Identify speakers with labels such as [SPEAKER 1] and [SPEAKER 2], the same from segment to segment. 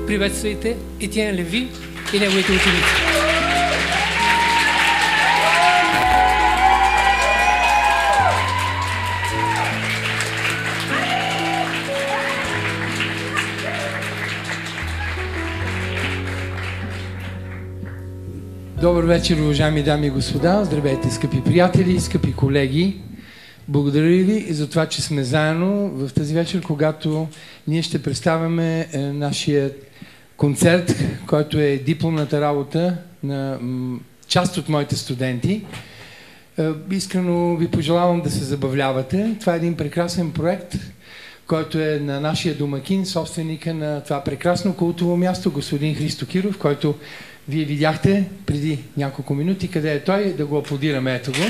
[SPEAKER 1] приветствайте Етien Levi и неговите ученици.
[SPEAKER 2] Добър вечер, уважаеми дами и господа. Здравейте, скъпи приятели, скъпи колеги. Благодаря ви за това, че сме заедно в тази вечер, когато ние ще представяме нашия концерт, който е дипломната работа на част от моите студенти. Искрено ви пожелавам да се забавлявате. Това е един прекрасен проект, който е на нашия домакин, собственика на това прекрасно култово място, господин Христо Киров, който вие видяхте преди няколко минути. Къде е той? Да го аплодираме. Ето го.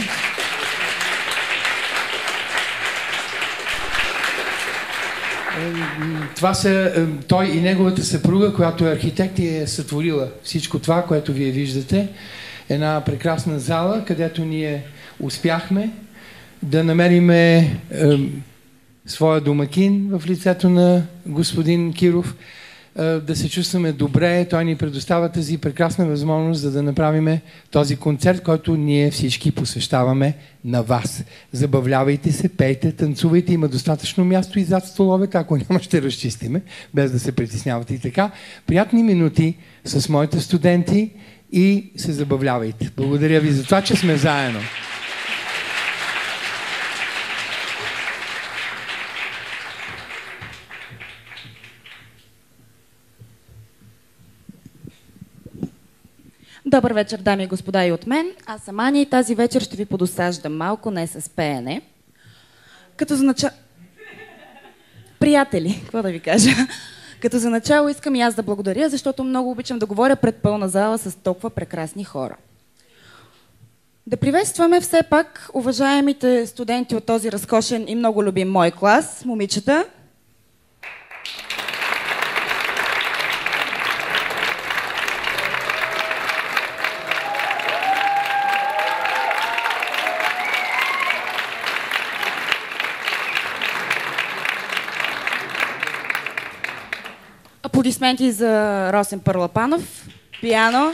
[SPEAKER 2] Това са той и неговата съпруга, която е архитект и е сътворила всичко това, което вие виждате. Една прекрасна зала, където ние успяхме да намериме своя домакин в лицето на господин Киров, да се чувстваме добре. Той ни предоставя тази прекрасна възможност, за да направим този концерт, който ние всички посвещаваме на вас. Забавлявайте се, пейте, танцувайте, има достатъчно място и зад столовете, ако няма ще разчистиме, без да се притеснявате и така. Приятни минути с моите студенти и се забавлявайте. Благодаря ви за това, че сме заедно.
[SPEAKER 3] Добър вечер, дами и господа, и от мен. Аз съм Аня и тази вечер ще ви подосаждам малко, не с пеене. Като за начало... Приятели, какво да ви кажа? Като за начало искам и аз да благодаря, защото много обичам да говоря пред пълна зала с толкова прекрасни хора. Да приветстваме все пак уважаемите студенти от този разкошен и много любим мой клас, момичета. Аплодисменти за Rossen Parlapanov, пиано.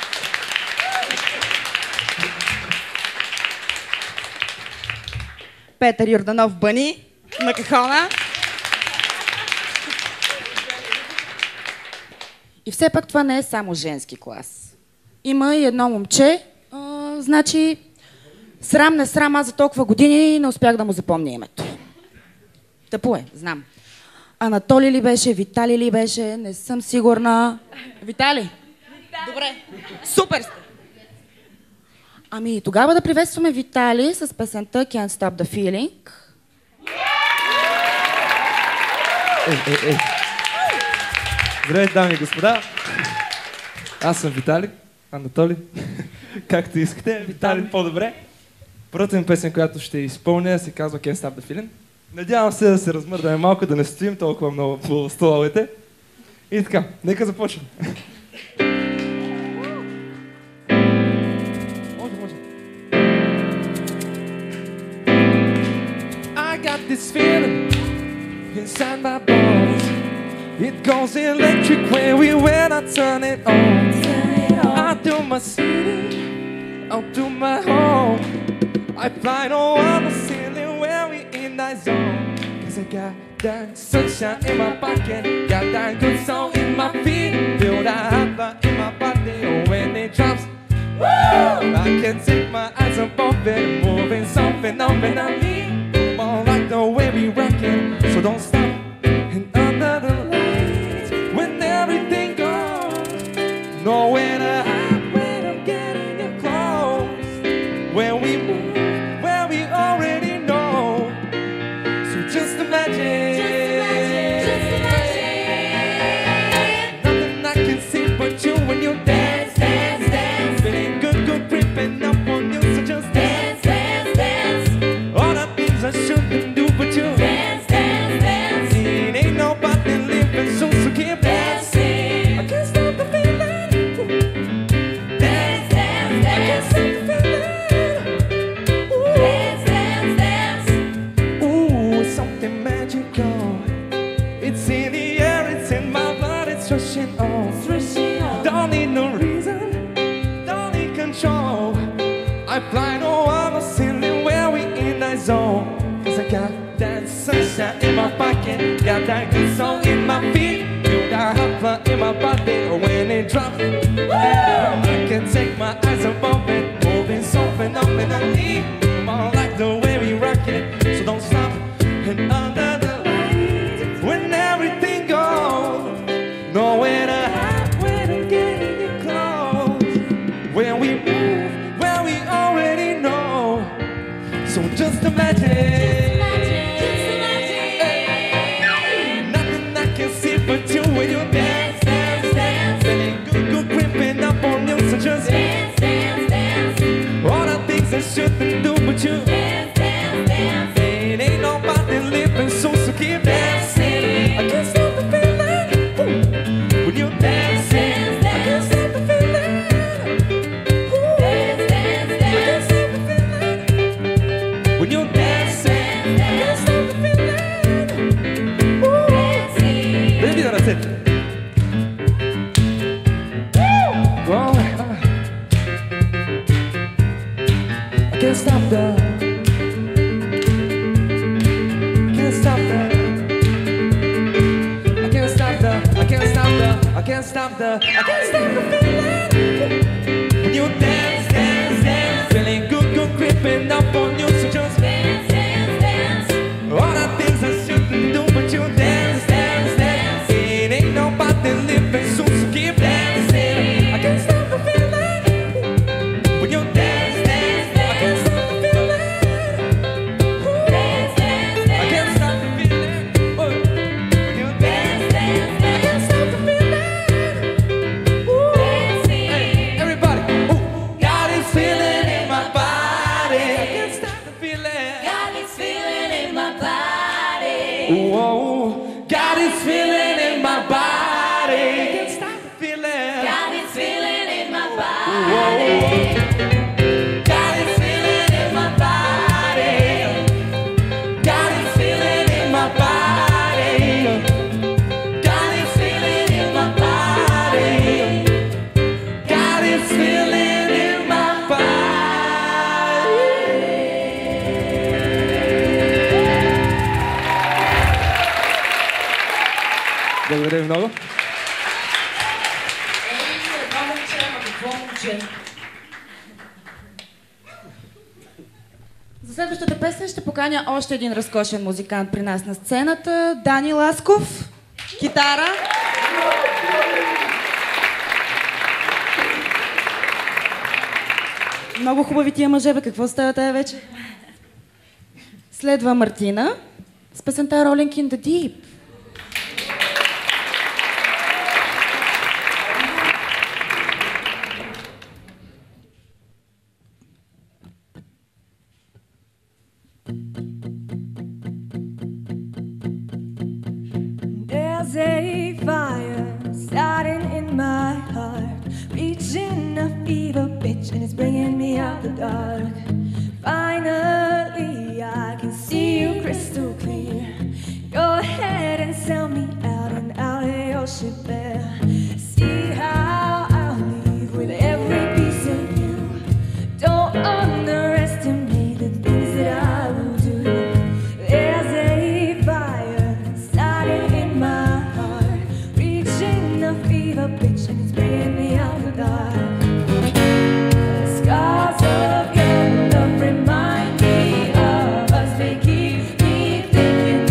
[SPEAKER 3] Петър Yordanov, Dani, на Cajona. И все пак това не е само женски клас. Има и едно момче, значи срам не срам, аз за толкова години не успях да му запомня името. Тъпо е, знам. Анатолий ли беше, Витали ли беше, не съм сигурна. Витали? Добре, супер сте! Ами тогава да приветстваме Витали с песента Can't Stop the Feeling.
[SPEAKER 4] Здравейте, дами и господа! Аз съм Витали, Анатолий, както искате. Витали по-добре. Първата ми песен, която ще изпълня, се казва Can't Stop the Feeling. Надявам се да се размърдаме малко, да не стоим толкова много по столовете. И така, нека започнем. Може. I got this feeling inside my bones. It goes electric when I turn it on. I do my city, I'll do my home. I fly on the ceiling when we in that zone. Cause I got that sunshine in my pocket, got that good soul in my feet, feel that hot blood in my body. Oh, when it drops, woo! I can't take my eyes off it, moving so phenomenally. More like the way we rock it, so don't stop. And under the lights, when everything goes, nowhere to hide when I'm getting it close. When we move, where we already know. So just imagine, nothing I can see but you when you dance, dance, dance. Feeling good, good creeping up on you, so just dance, dance, dance. All the things I shouldn't do but you dance, dance, dance. is on. 'Cause I got that sunshine in my pocket, got that good song in my feet, feel that hot fire in my body when it drops. I can't take my eyes above it, moving so phenomenally. I like the way we rock it, so don't stop. And under the lights, when everything goes, nowhere to hide when I'm getting you close. When we move, where we already know. So just imagine, nothing I can see but you when you dance, dance, dance. Feeling good, good creeping up on you, so just dance, dance, dance. All the things I shouldn't do, but you dance, dance, dance. It ain't nobody living, so keep dancing. I can't stop the feeling. Ooh. When you dance, dance, dance. I can't stop the feeling. Ooh. Dance, dance, dance. I can't stop the feeling. When you dance, dance, dance. I can't stop the feeling. Ooh. Dancing. Baby, that's it. Woo. I can't stop the. I can't stop the feeling. When you dance, dance, dance. Feeling good, good creeping up on you, so just dance, dance, dance. All the things I shouldn't do, but you dance, dance, dance. It ain't nobody living soon, so keep dancing. I can't stop the feeling. When you dance, dance, dance. I can't stop the feeling. Dance, dance, dance. I can't stop the feeling. When you dance, dance, dance. I can't stop the feeling. Whoa, got this feeling in my body. Can't stop the feeling. Got this feeling in my body. Whoa, got this feeling in my body. Got this feeling in my body. Got this feeling in my body. Got this feeling in my body. Благодаря ви много.
[SPEAKER 3] За следващата песен ще поканя още един разкошен музикант при нас на сцената. Дани Ласков, китара. Много хубави тия мъже, бе, какво става тая вече? Следва Мартина с песента Rolling in the Deep.
[SPEAKER 5] There's a fire starting in my heart, reaching a fever pitch and it's bringing me out the dark. Finally, I can see you crystal clear. Go ahead and sell me out and out of your ship there. See how I'll leave with every piece of you. Don't underestimate the things that I will do. There's a fire starting in my heart, reaching a fever pitch and it's bringing me out the dark. The scars of your love remind me of us. They keep me thinking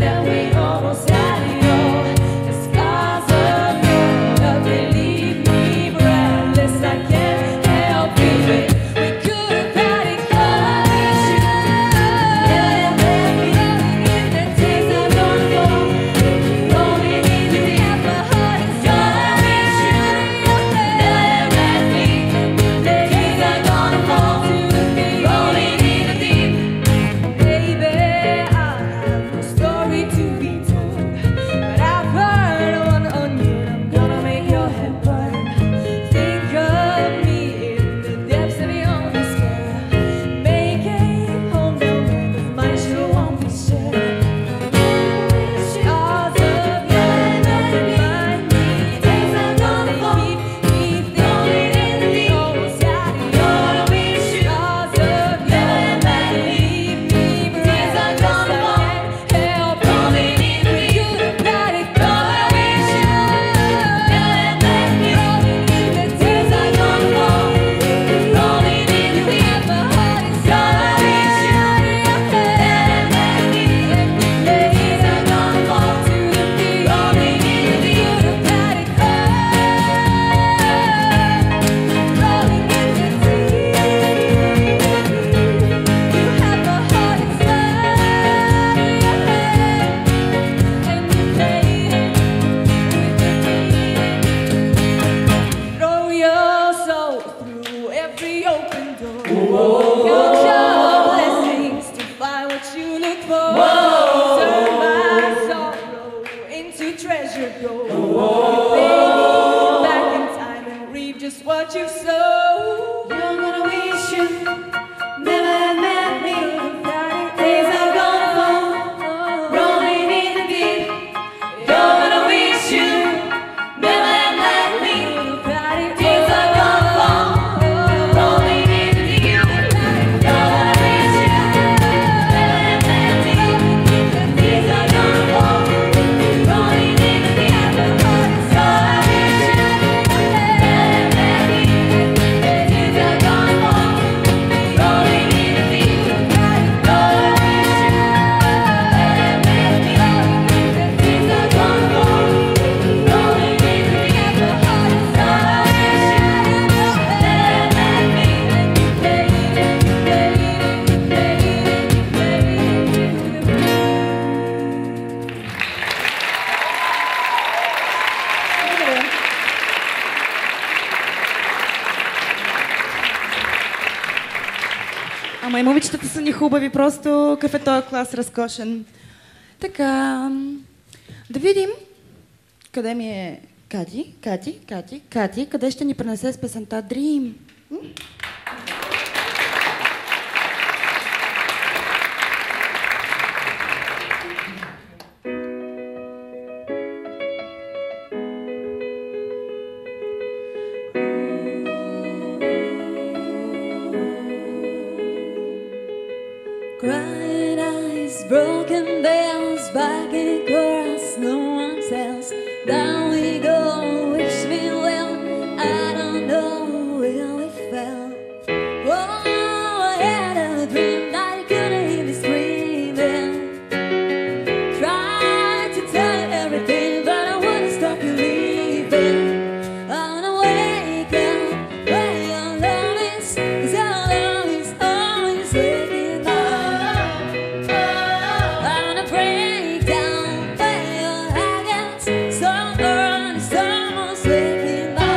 [SPEAKER 5] for. Whoa. Turn my sorrow into treasure gold. Whoa. Baby, back in time and reap just what you sow. You're gonna wish you never had met me. Days are gonna fall, rolling in the deep. You're gonna wish you never had met me. Days are gonna fall, rolling in the deep. You're gonna wish you never had met me. Days are gonna fall, rolling in the deep. You're gonna wish you never had met me. Days are gonna fall, rolling in the deep.
[SPEAKER 3] Ама и момичетата са ни хубави, просто какъв е този клас разкошен. Така, да видим къде ми е Кати, къде ще ни пренесе с песента Dream.
[SPEAKER 5] Crying eyes, broken bells, back in chorus, no one tells. Down we go, wish me well, I don't know where we fell. Oh, I had a dream that I couldn't even screaming. Tried to tell you everything, but I wouldn't stop you leaving. I wanna wake up where your love is, 'cause your love is always waking up. I wanna break down where your heart gets, so early, it's almost waking up.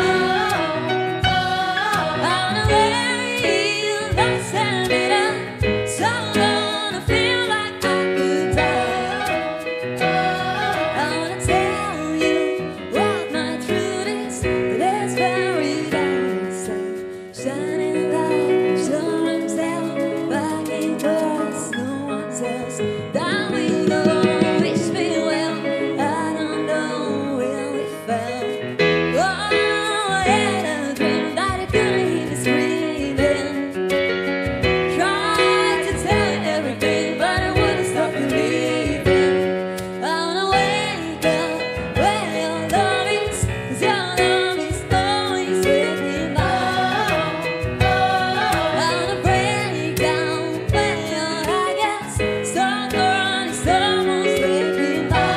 [SPEAKER 5] I wanna lay you lost and it up, so long I feel like I could die. I wanna tell you what my truth is, but it's very down inside. Shining light, show himself, back in chorus, no one tells. Down we go, wish me well, I don't know where we fell. Oh, I had a dream that I couldn't even screaming. Tried to tell you everything, but I wouldn't stop you leaving. I wanna wake up where your love is, 'cause your love is always waking up. I wanna break down where your heart gets, so early, it's almost waking up.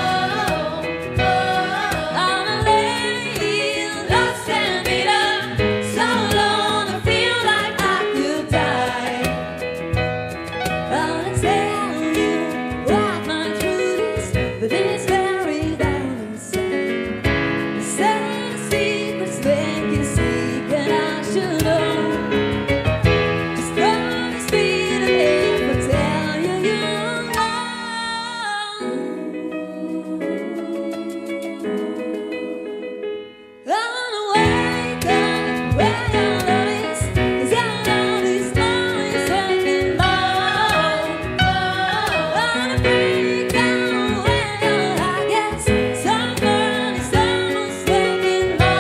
[SPEAKER 5] I wanna lay you lost and beat up, so long I feel like I could die. I wanna tell you what my truth is, but it's very down inside. The same secrets make you sleep, and I should know. Just promise me that if I tell you, you'll know. I wanna wake up where your love is, 'cause your love is always waking up. I wanna break down where your heart gets, so early, it's almost waking up.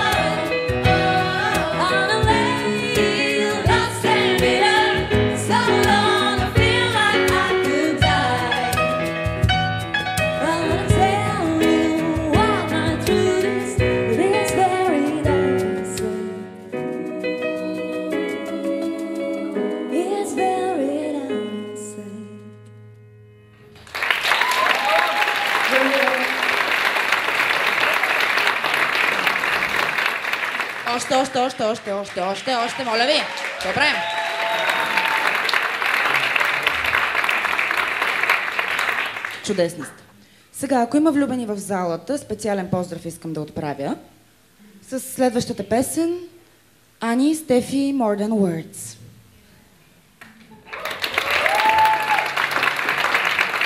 [SPEAKER 5] I wanna lay you lost and beat up, so long I feel like I could die. I wanna tell you what my truth is, but it's very down inside. It's very down inside.
[SPEAKER 3] Още, моля ви. Добре. Чудесни сте. Сега, ако има влюбени в залата, специален поздрав искам да отправя с следващата песен Ани, Стефи, More Than Words.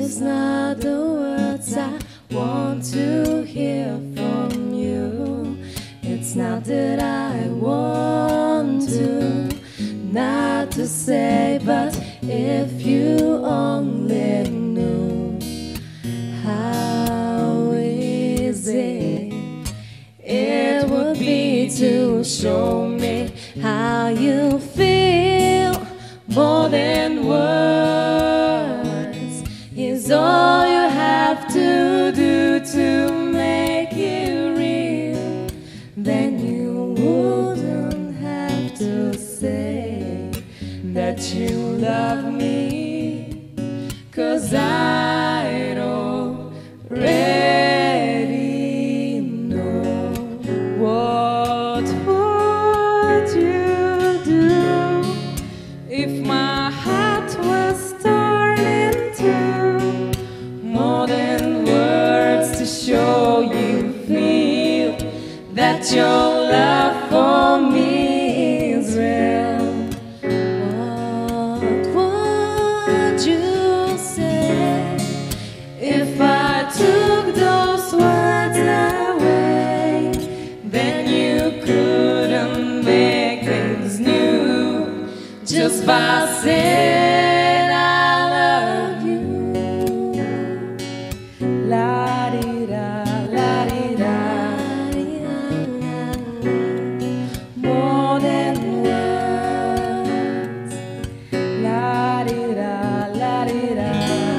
[SPEAKER 5] is not the words I want to hear from you. It's not that I want to not to say, but if you only knew how easy it would be to show me how you feel. More than words is all you have to do to make it real. Then you wouldn't have to say that you love me, 'cause I already know. What would you do if my heart was torn in two? More than words to show you feel that your love for me is real. What would you say if I took those words away? Then you couldn't make things new just by saying I love you. La-di-da, la-di-da. More than words. La-di-da, la-di-da.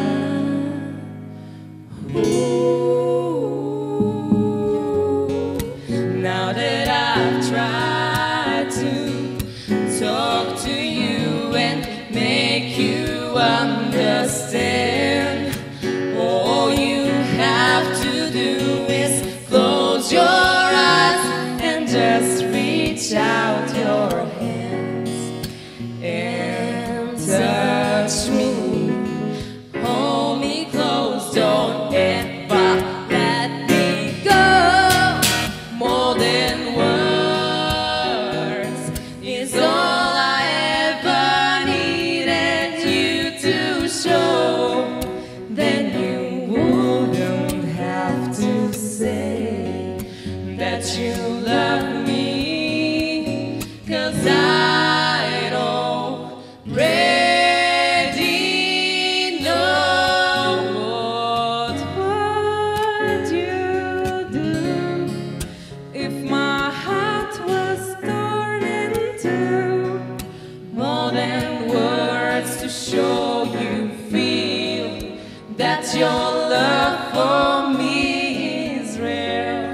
[SPEAKER 5] Ooh. Now that I've tried to talk to you and make you understand, all you have to do is close your eyes and just reach out your hands and touch me. Hold me close, don't ever let me go. More than words is all I ever needed you to show. Then you wouldn't have to say that you love me, 'cause I already know. What would you do if my heart was torn in two? More than words to show you feel that your love for me is real.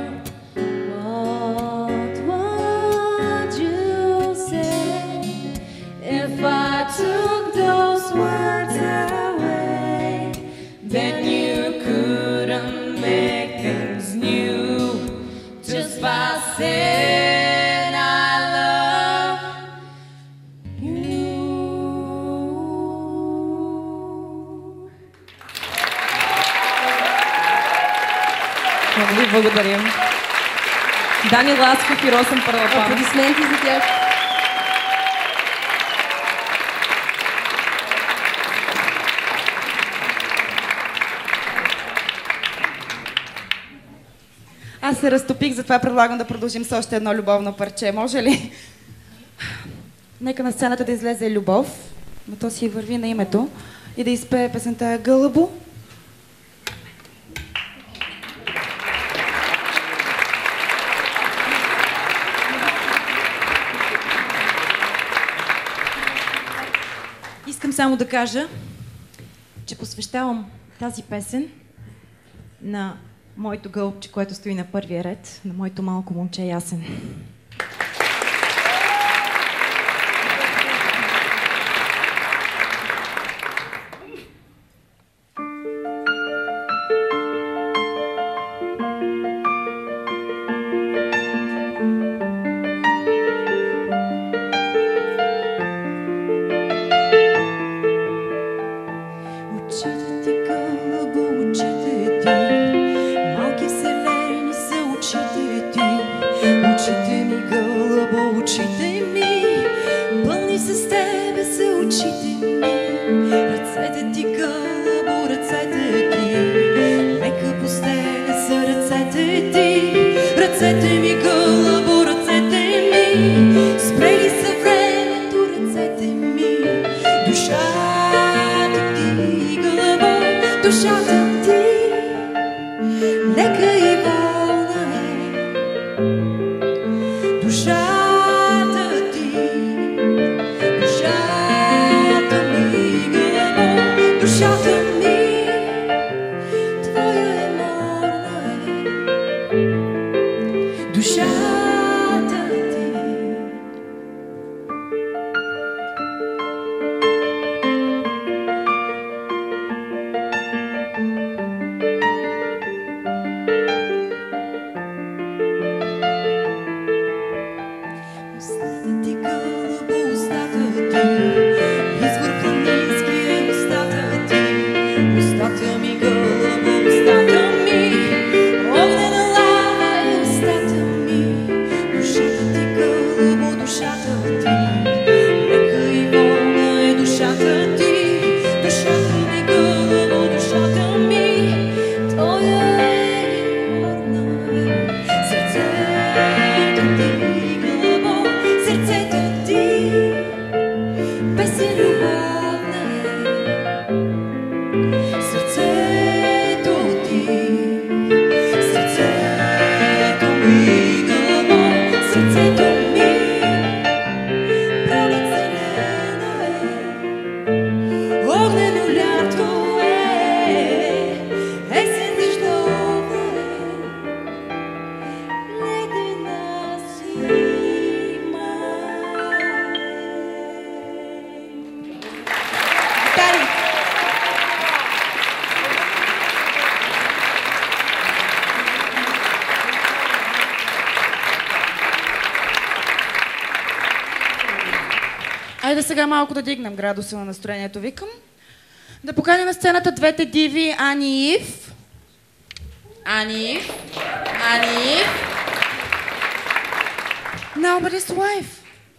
[SPEAKER 5] What would you say if I took those words away? Then you couldn't make things new just by saying I love you.
[SPEAKER 6] Много ви благодарим. Дани, Ласков и Rossen, Parlapanov.
[SPEAKER 3] Аплодисменти за тях. Аз се разтопих, затова предлагам да продължим с още едно любовно парче. Може ли? Нека на сцената да излезе Любов, но то си върви на името, и да изпее песента Гълъбо.
[SPEAKER 6] Искам само да кажа, че посвещавам тази песен на моето гълъбче, което стои на първия ред, на моето малко момче Ясен.
[SPEAKER 5] Очите ти, Гълъбо, очите ти, малки вселени са очите ти, очите ми душата ти лека и волна е. Душата ти, душата ми, гълъбо, душата ми, твоя е морна е. Душата ти. Устата ти, гълъбо, устата ти, извор планински е устата ти. Устата ми, гълъбо, устата ми, огнена лава е устата ми. Душата ти, гълъбо, душата ти, лека и волна е душата ти. Душата ми, гълъбо, душата ми, твоя е морна е. Сърцето ти, гълъбо, сърцето ти, песен любовна е. Сърцето ти, сърцето ми, гълъбо, сърцето ми, пролет зелена е. Огнено лято е, есен дъждовна е, ледена зима е. Витали!
[SPEAKER 3] Айде сега малко да дигнем градуса на настроението, викам. Да поканим на сцената двете диви Ани и Ив. Ани. Nobody's wife.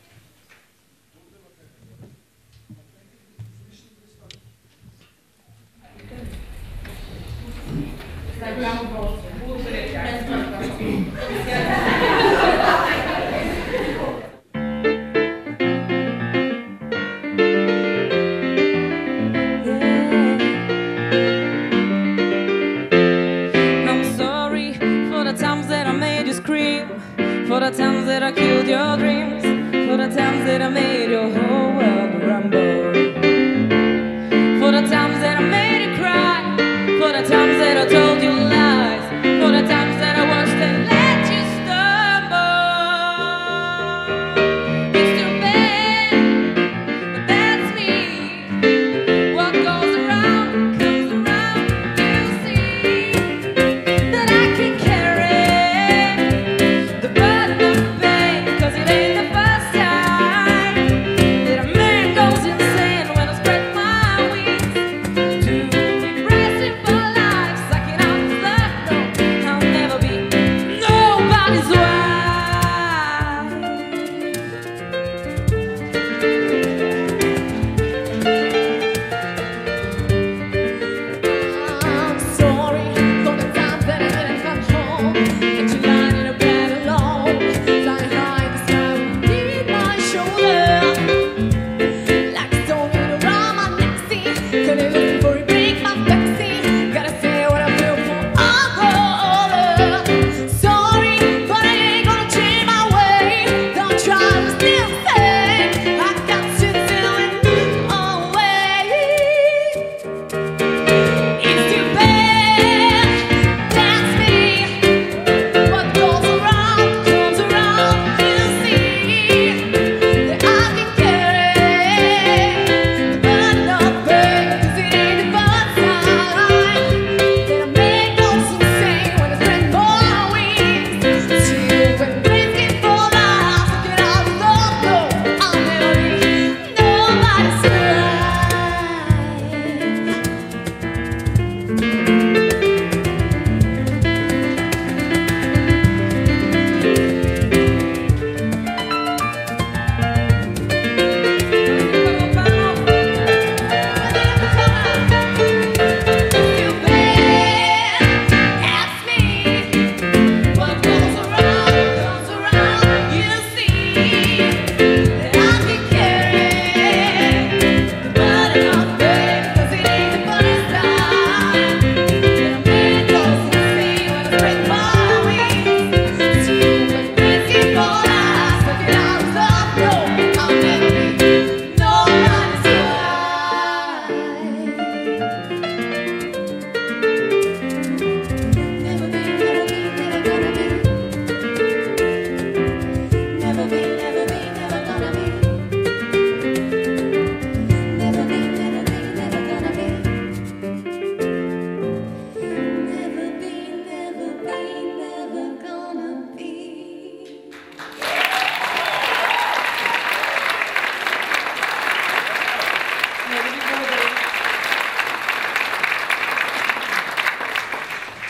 [SPEAKER 5] I'm sorry for the times that I made you scream, for the times that I killed your dreams, for the times that I made your whole world rumble, for the times that I made you cry, for the times that I told you lies, for the times that I watched and let you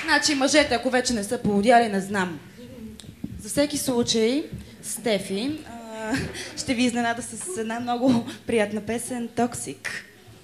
[SPEAKER 3] Значи мъжете, ако вече не са поводяли, не знам. За всеки случай, Стефи ще ви изненада с една много приятна песен «Токсик».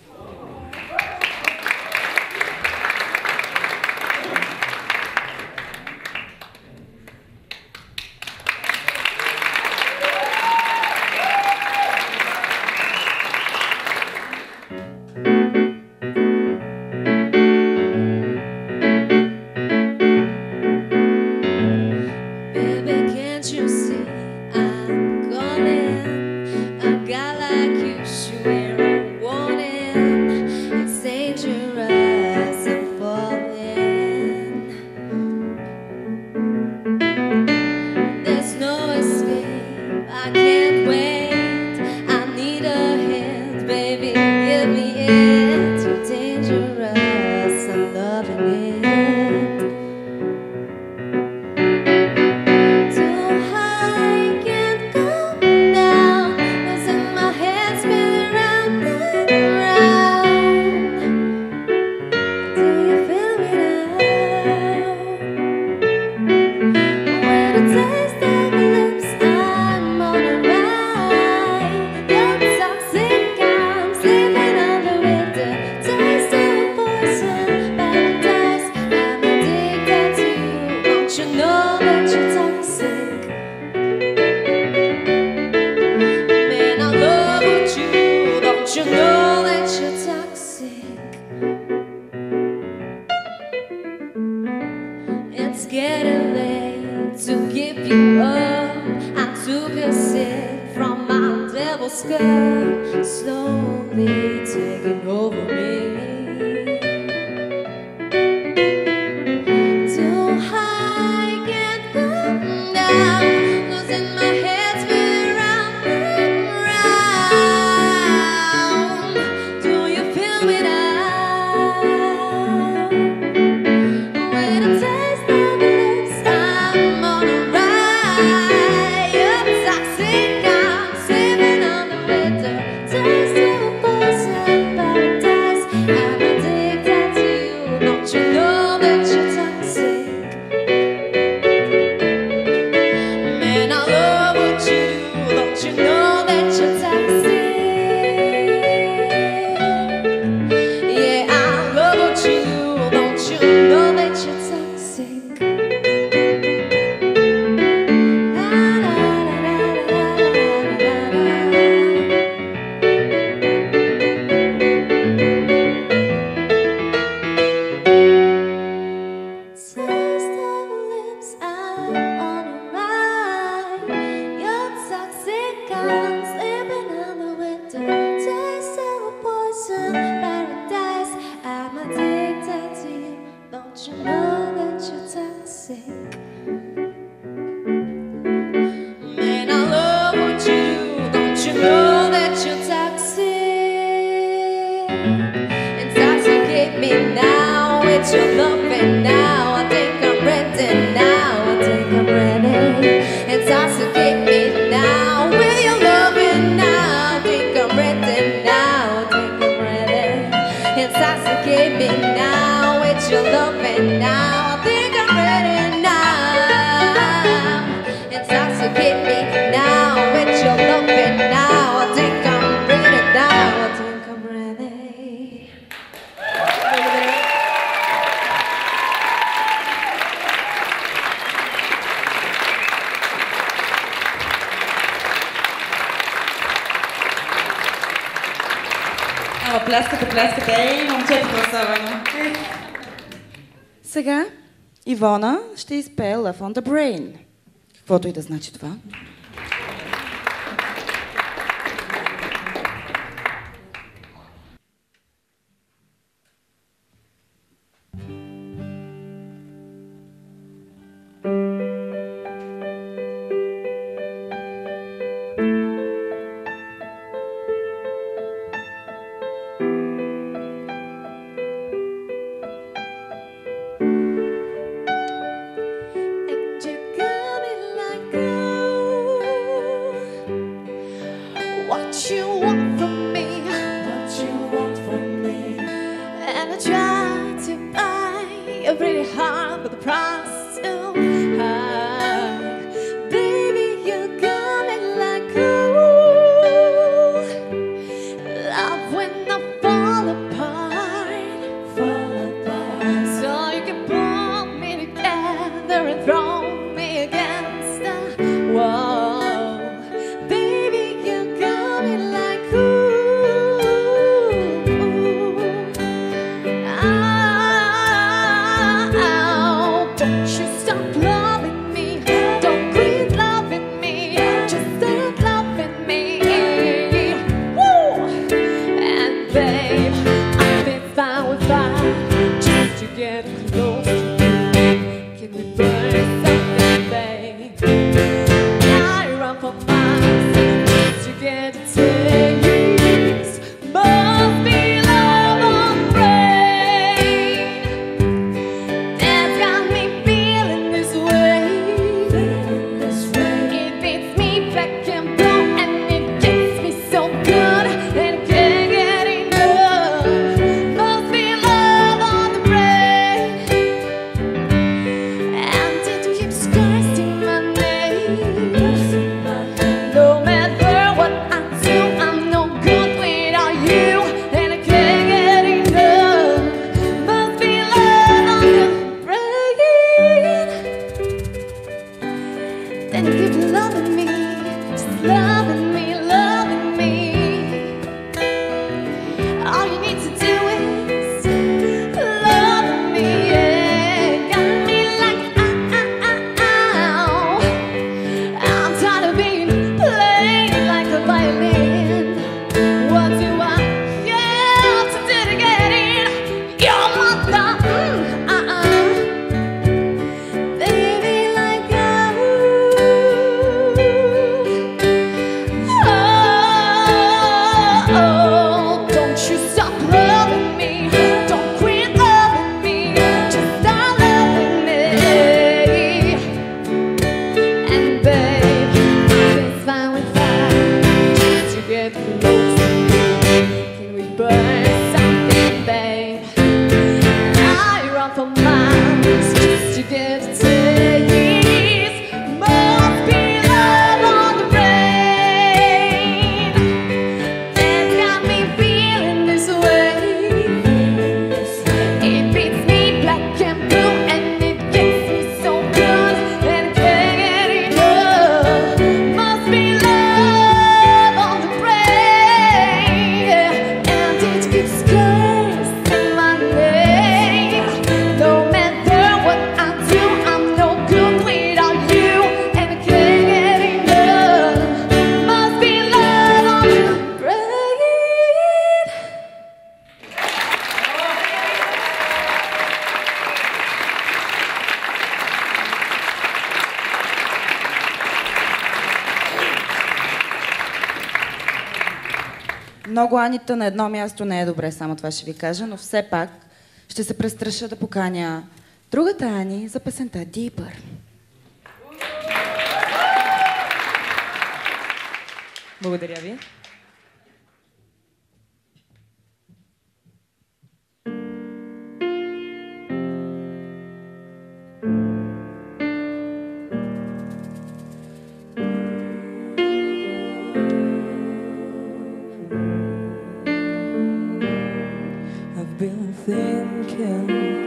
[SPEAKER 7] Пляскате, момчето особено.
[SPEAKER 3] Сега Ивона ще изпее Love on the Brain. Каквото и да значи това.
[SPEAKER 5] You got me like gold. live really hard, but the price is too high. Baby, you got me like ooh, love when I fall apart, so you can pull me together and throw me against the wall. Baby, you got me like ooh, don't you stop loving me, don't quit loving me, just start loving me. Woo! And babe, I've been fine with fire just to get close to you. Can we burn something, babe? I run for miles just to get a taste. Must be love on the brain that's got me feeling this way. It beats me black and blue and it gets me so good and can't get enough. Must be love on the brain, and it keeps cursing my name. No matter what I do, I'm no good without you, and I can't get enough. Must be love on the brain. Then you keep loving me, just loving me, loving me. All you need to do is love me, yeah. Got me like ow. I'm tired of being played like a violin. What do I have to do to get in your mother? Baby, like oh, don't you stop loving me, don't quit loving me, just start loving me. And babe, it's fine with fire just to get close to you. Can we burn something, babe? I run for miles just to get a taste. Must be love on the brain that's got me feeling this way. It beats me black and blue and it gets me so good and I can't get enough. Must be love on the brain, and it keeps cursing my name. No matter what I do, I'm no good without you, and I can't get enough. Must be love on the brain.
[SPEAKER 3] Много Анита на едно място не е добре, само това ще ви кажа, но все пак ще се престраша да поканя другата Ани за песента Deeper.
[SPEAKER 6] Благодаря ви.
[SPEAKER 4] I've been thinking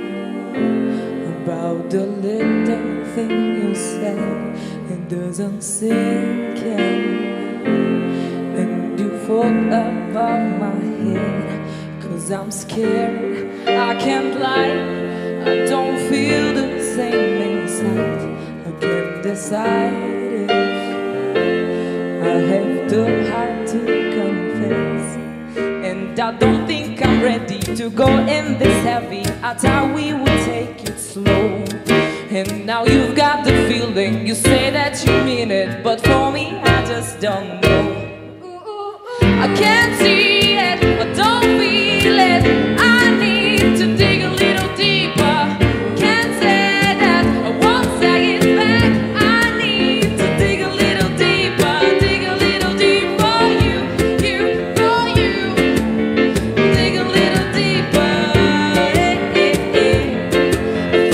[SPEAKER 4] about the little thing you said. It doesn't sink in, and you fall above my head. 'Cause I'm scared, I can't lie, I don't feel the same inside. I can't decide if I have the heart to confess. And I don't think I'm ready to go in this heavy. I thought we would take it slow. And now you've got the feeling, you say that you mean it, but for me I just don't know. I can't see it, I don't feel it, I need to dig a little deeper. Can't say that I won't say it back, I need to dig a little deeper, dig a little deeper for you, for you. Dig a little deeper,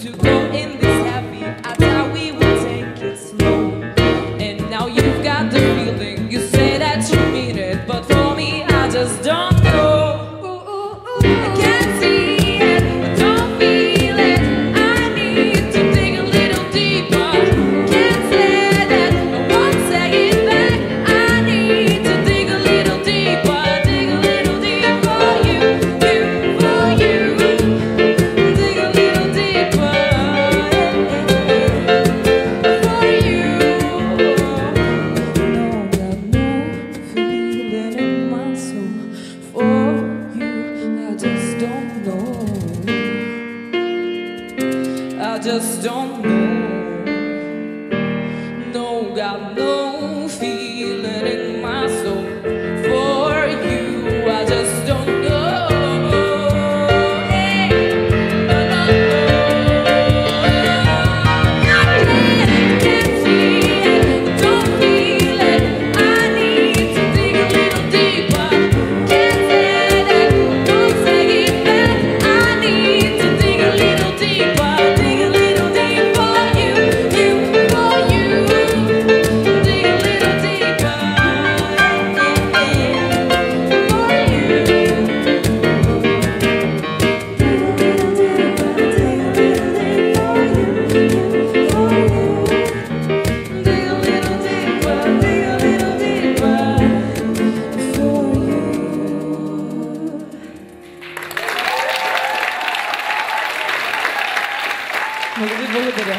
[SPEAKER 7] to go in this happy. I thought we would take it slow. And now you've got the feeling. You say that you mean it, but for me, I just don't know. I can't see it, I don't feel it. I need to dig a little deeper. Can't say that, I won't say it back. I need to dig a little deeper. Dig a little deeper for you, for you. Dig a little deeper, for you. No, got no feeling in my soul for you. I just don't know. No, got no feeling in my soul for you. I just don't know. I can't see it, don't feel it. I need to dig a little deeper. Can't say that, don't say it back. I need to dig a little deeper. Dig a little deeper for you, for you. Dig a little deeper, for you. Dig a little deeper, dig a little deeper for you. Много ви благодаря.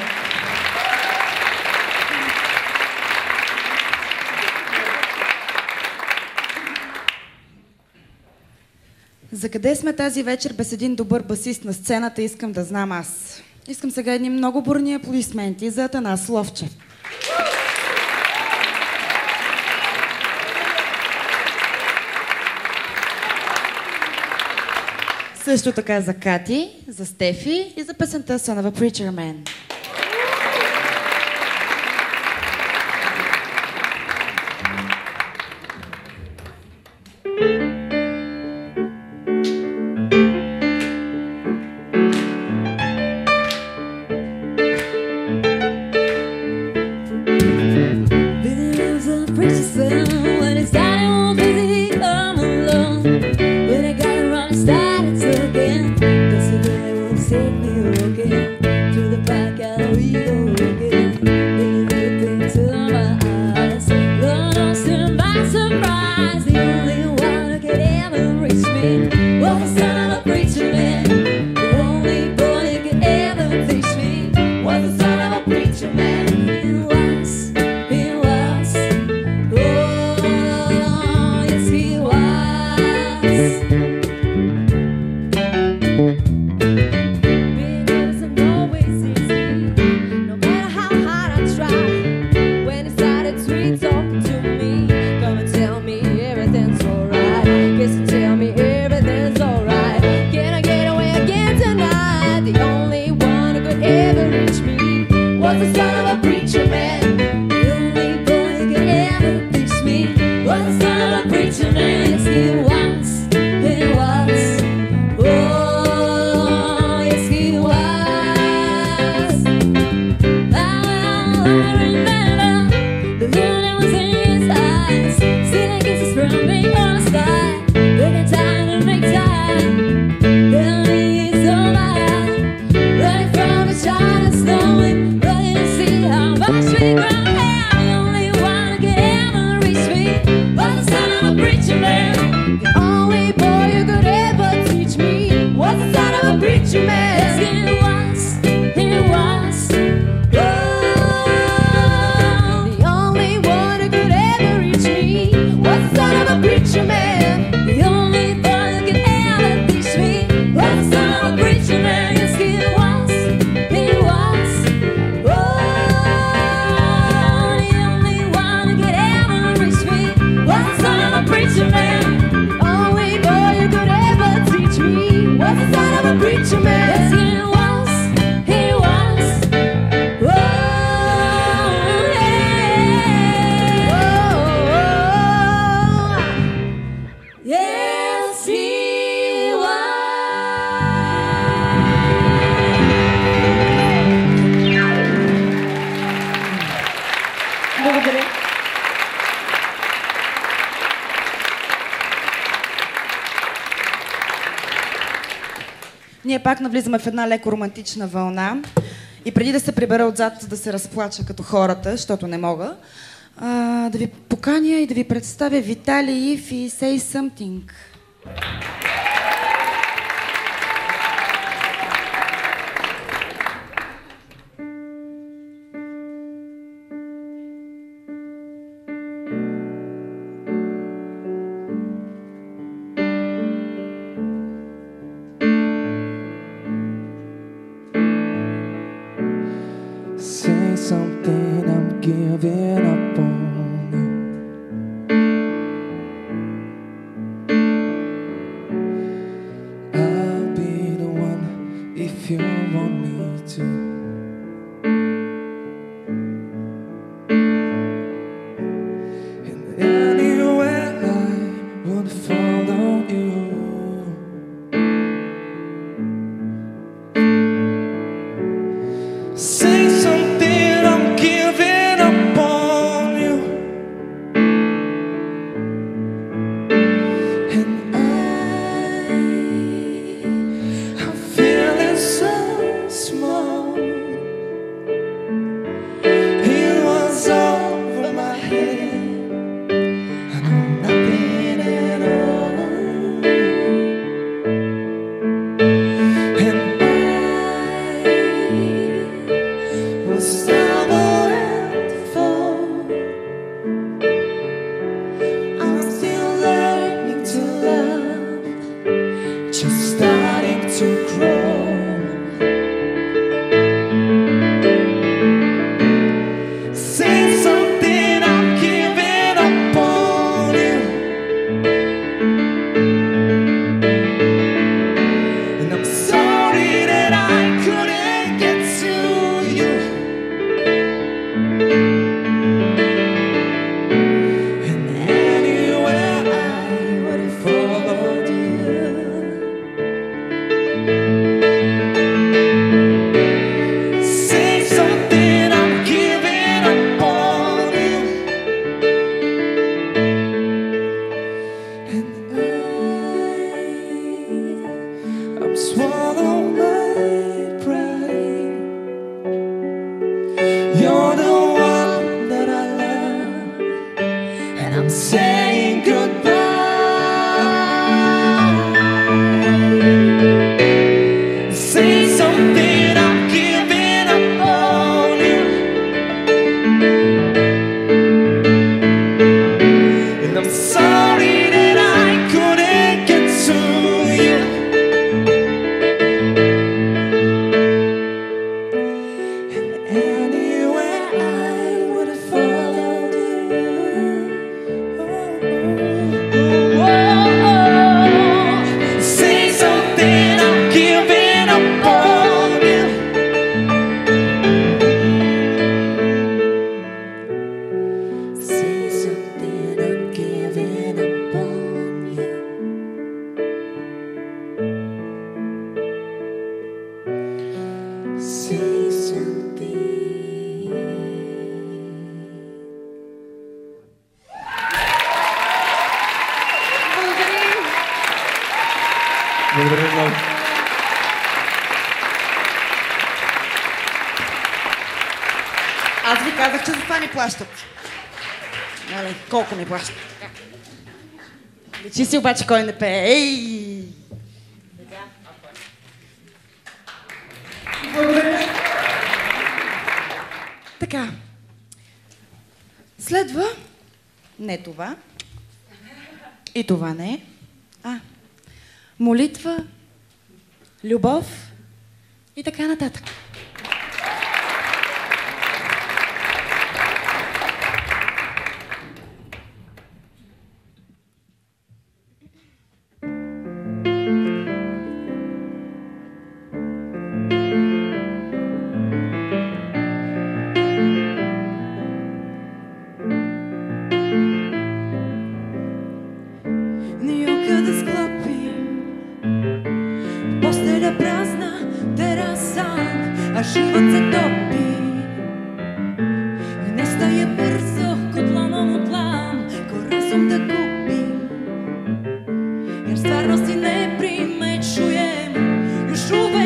[SPEAKER 3] За къде сме тази вечер без един добър басист на сцената, искам да знам аз. Искам сега едни много бурни аплодисменти за Атанас Ловчев. Също така за Кати, за Стефи и за песента Son of a Preacher Man.
[SPEAKER 5] Sweet
[SPEAKER 3] пак навлизаме в една леко романтична вълна. И преди да се прибера отзад да се разплача като хората, защото не мога, да ви поканя и да ви представя Vitali Ezekiev и Say Something.
[SPEAKER 4] Say something, I'm giving up on you. I'll be the one if you want me to. And anywhere I would follow you. Say something, I'm giving up on you. And I'm feeling so small. It was over my head. I know nothing at all. And was stumble and fall. I'm still learning to love, just starting to grow. Say something, I'm giving up on you. And I'm sorry that I couldn't get to you. And anywhere I would have followed you. Say something, I'm giving up on you. And I'm swallowing my pride. You're the one that I love, and I'm saying goodbye. Say something, I'm giving up on you. And I'm sorry that I couldn't get to you. And anywhere I would have followed you. Say something, I'm giving up on you. Say something, I'm giving up on you. Say something.
[SPEAKER 2] Благодаря много.
[SPEAKER 3] Аз ви казах, че за това ни плащат. Нали, колко ни плащат? Личи си обаче кой не пее. Ей! Благодаря. Така. Следва не това. И това не. Молитва, любов и така нататък.
[SPEAKER 5] живот се топи. Не стає бързо, котланом отлам, ко разум да губим. Jer stvarnosti ne primečujem, još uvek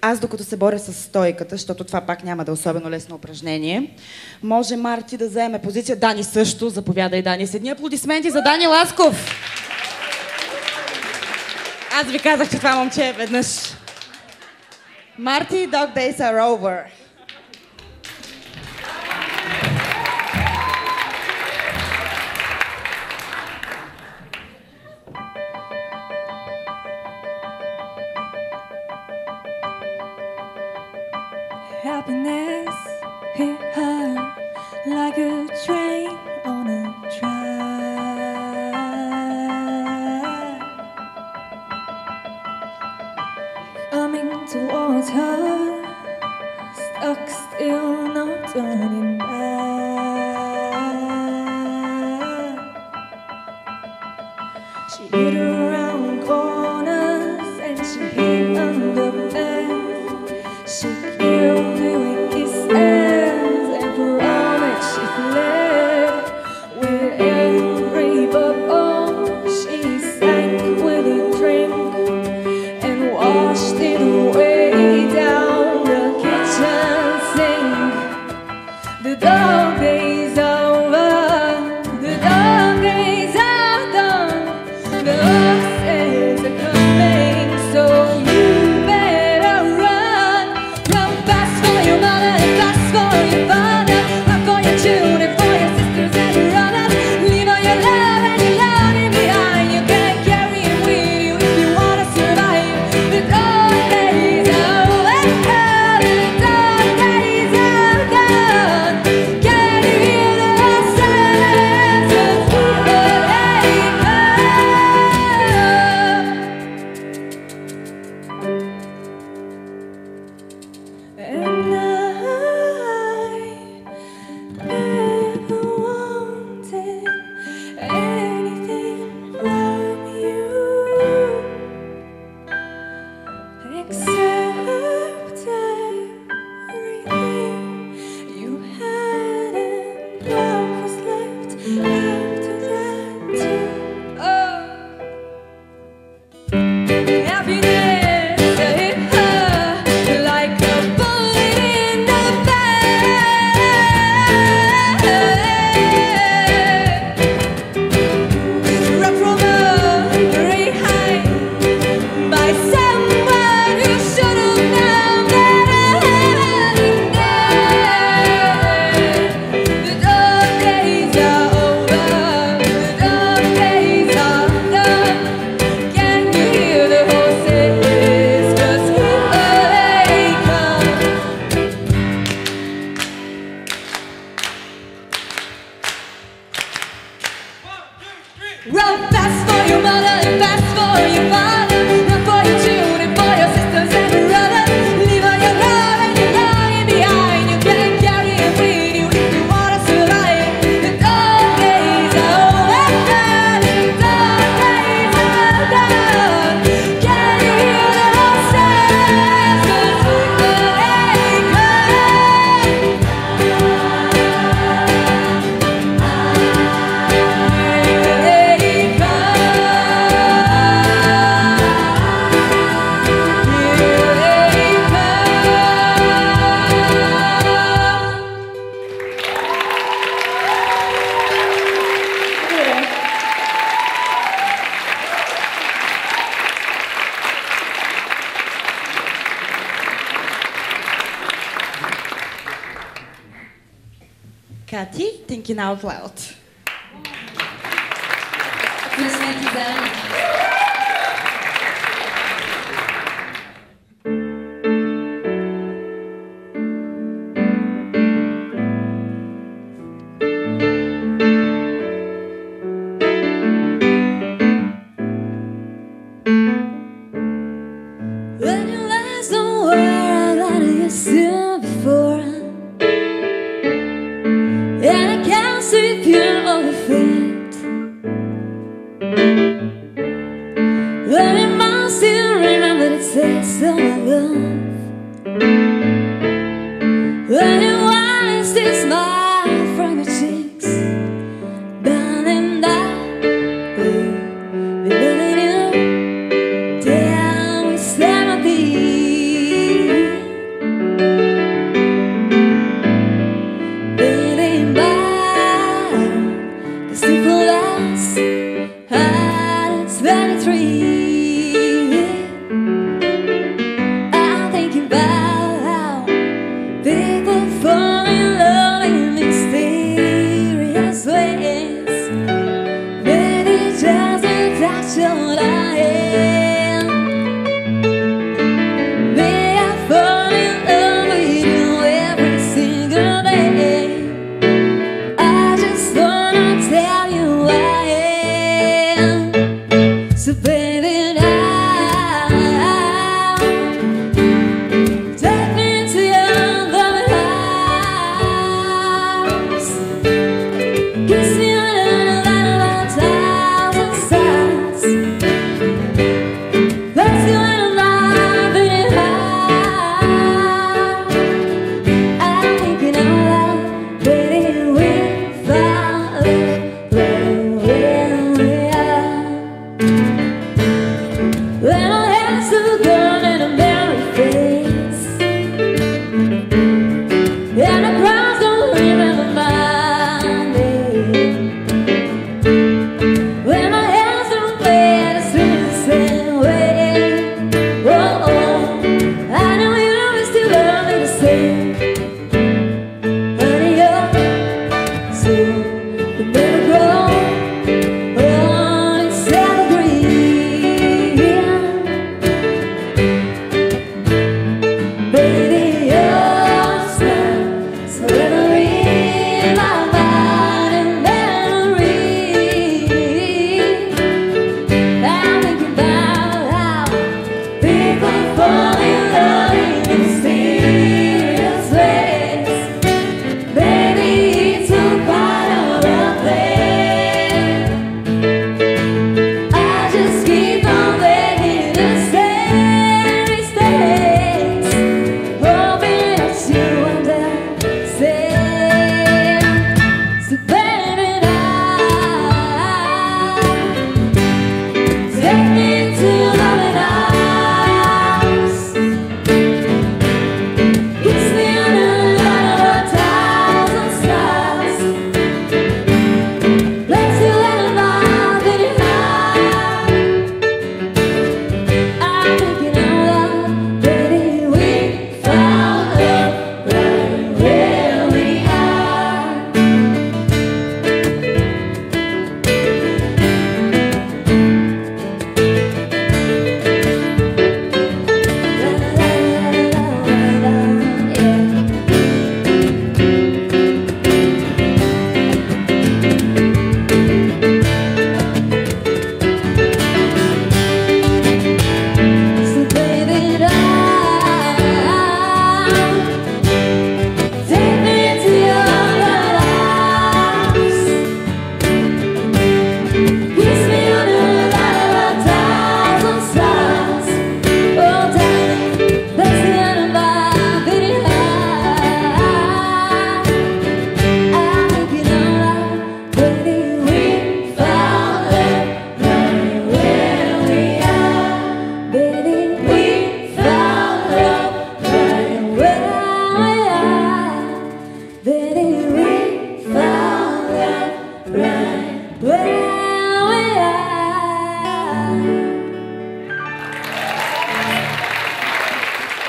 [SPEAKER 3] аз докато се боря с стойката, защото това пак няма да е особено лесно упражнение, може Марти да заеме позиция. Дани също, заповядай, Дани. С едни аплодисменти за Дани Ласков. Аз ви казах, че това момче е веднъж. Marty, dog days are over.
[SPEAKER 5] Happiness hit her like a train on a track, coming towards her, stuck still, no turning back. She hid around corners and she hid under beds. She killed doing kisses and for all that she fled. With every bubble she sank with a drink and washed it away down the kitchen sink. The dog days are over, the dog days are done. The horses are coming, so you better run. Run fast for your mother and fast for your father. Run for your children, for your sisters and brothers. Leave all your love and your longing behind. You can't carry it with you if you wanna survive. The dog days are over, the dog days are done. Can you hear the horses as we And I never wanted anything from you except everything you had, and what was left after that too. Oh. Happiness hit her like a bullet in the back. Struck from a very high by someone who should have known better. The dog days are over, the dog days are done. Can you hear the horses? 'Cause here they come. Run fast for your mother and fast for your father. Run for your children, for your sisters and brothers. Leave all your love and your longing behind. You can't carry it with you if you wanna survive. The dog days are over, the dog days are done. Can you hear the horses? 'Cause here they
[SPEAKER 3] Kathy, thinking out loud.
[SPEAKER 5] Аплодисменти за Ани. When you lie somewhere I'd rather you seen before, and I can't see if you're overfit. When you must still remember the taste of my love. When you want still smile from your cheeks, darling, that will be loving you. Damn, we stand my peace.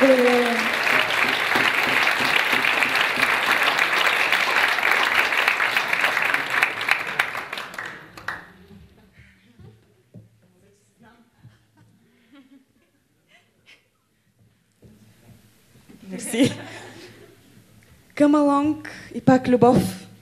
[SPEAKER 3] Благодаря. Мерси. Come along и пак любов.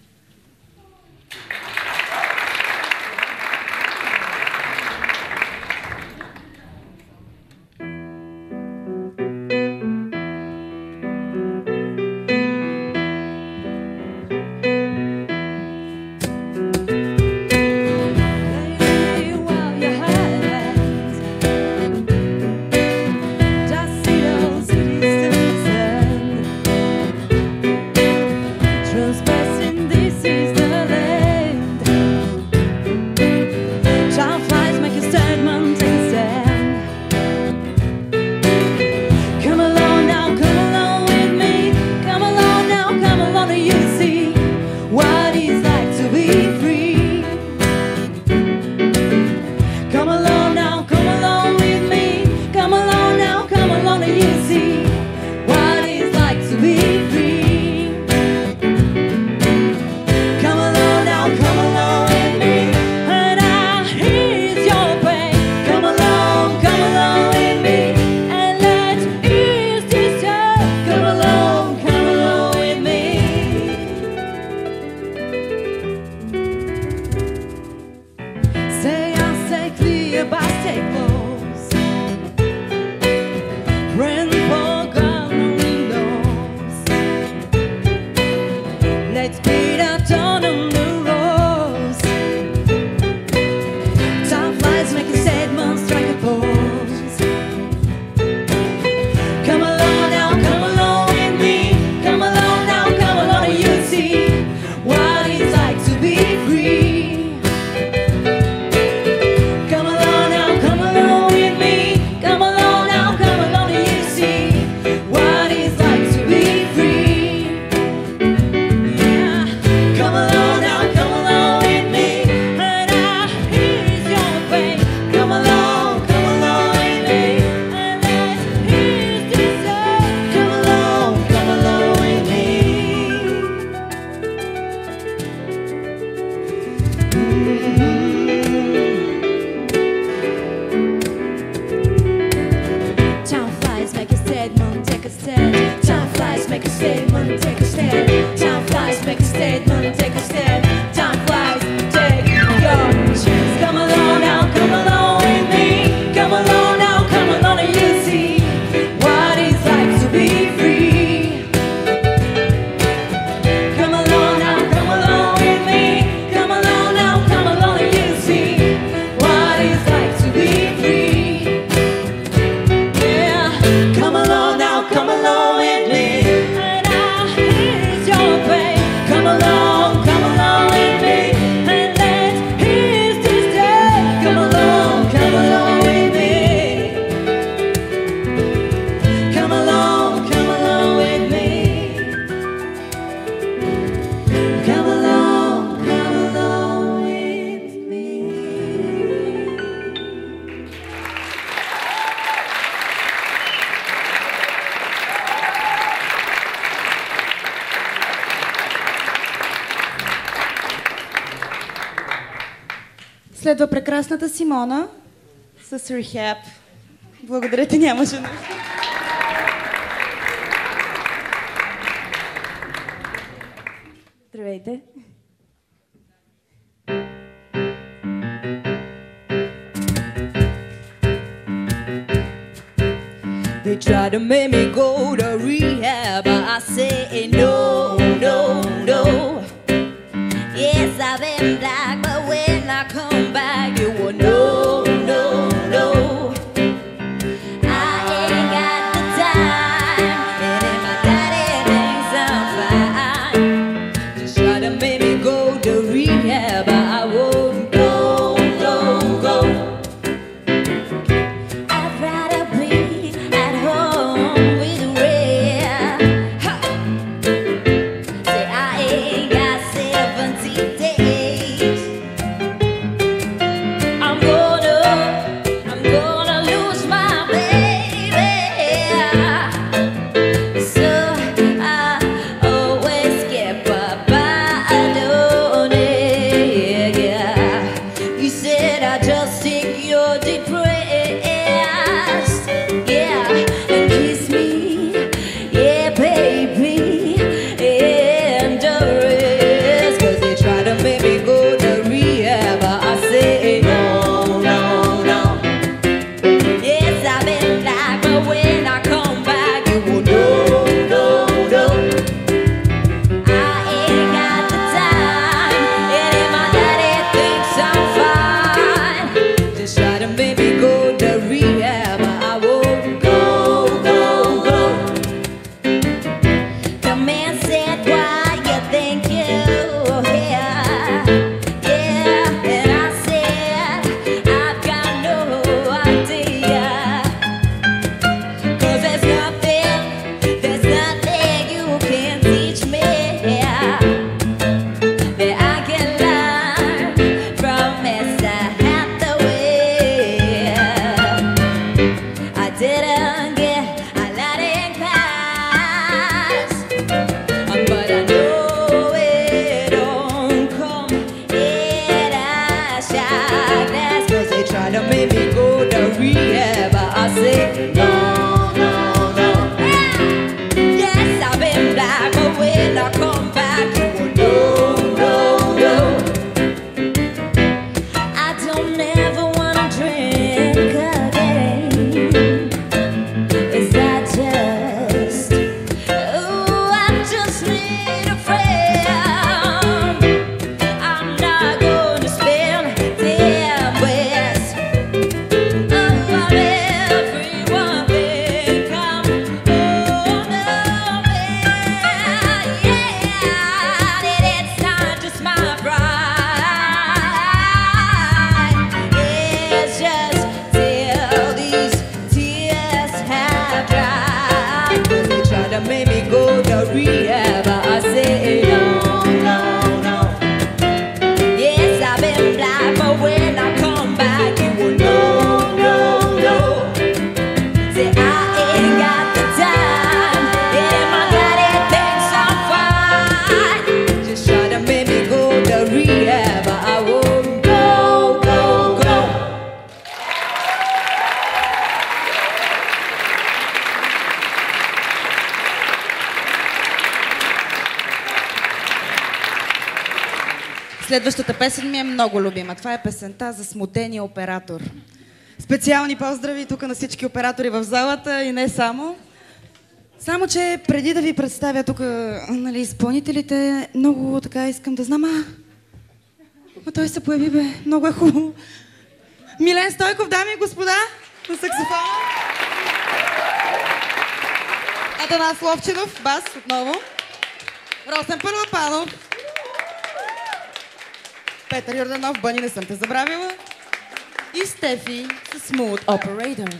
[SPEAKER 3] Следва прекрасната Симона с Rehab. Благодаря ти, нямаше нужда. Здравейте.
[SPEAKER 7] They try to make me go to rehab, but I say no, no, no. Yes, I've been black, but when I come back, you will know, no, no. I ain't got the time, and if my daddy thinks I'm fine, just try to make me go to rehab, but I won't go, go, go. I'd rather be at home with Red. Say I ain't got 70 days.
[SPEAKER 3] Следващата песен ми е много любима. Това е песента за смутения оператор. Специални поздрави тук на всички оператори в залата и не само. Само, че преди да ви представя тук, нали, изпълнителите, много така искам да знам, той се появи, бе, много е хубаво. Милен Стойков, дами и господа, на саксофона. Атанас Lovchinov, бас отново. Rossen Parlapanov. Петър Yordanov, Бъни, не съм те забравила. И Стефи с Smooth Operator.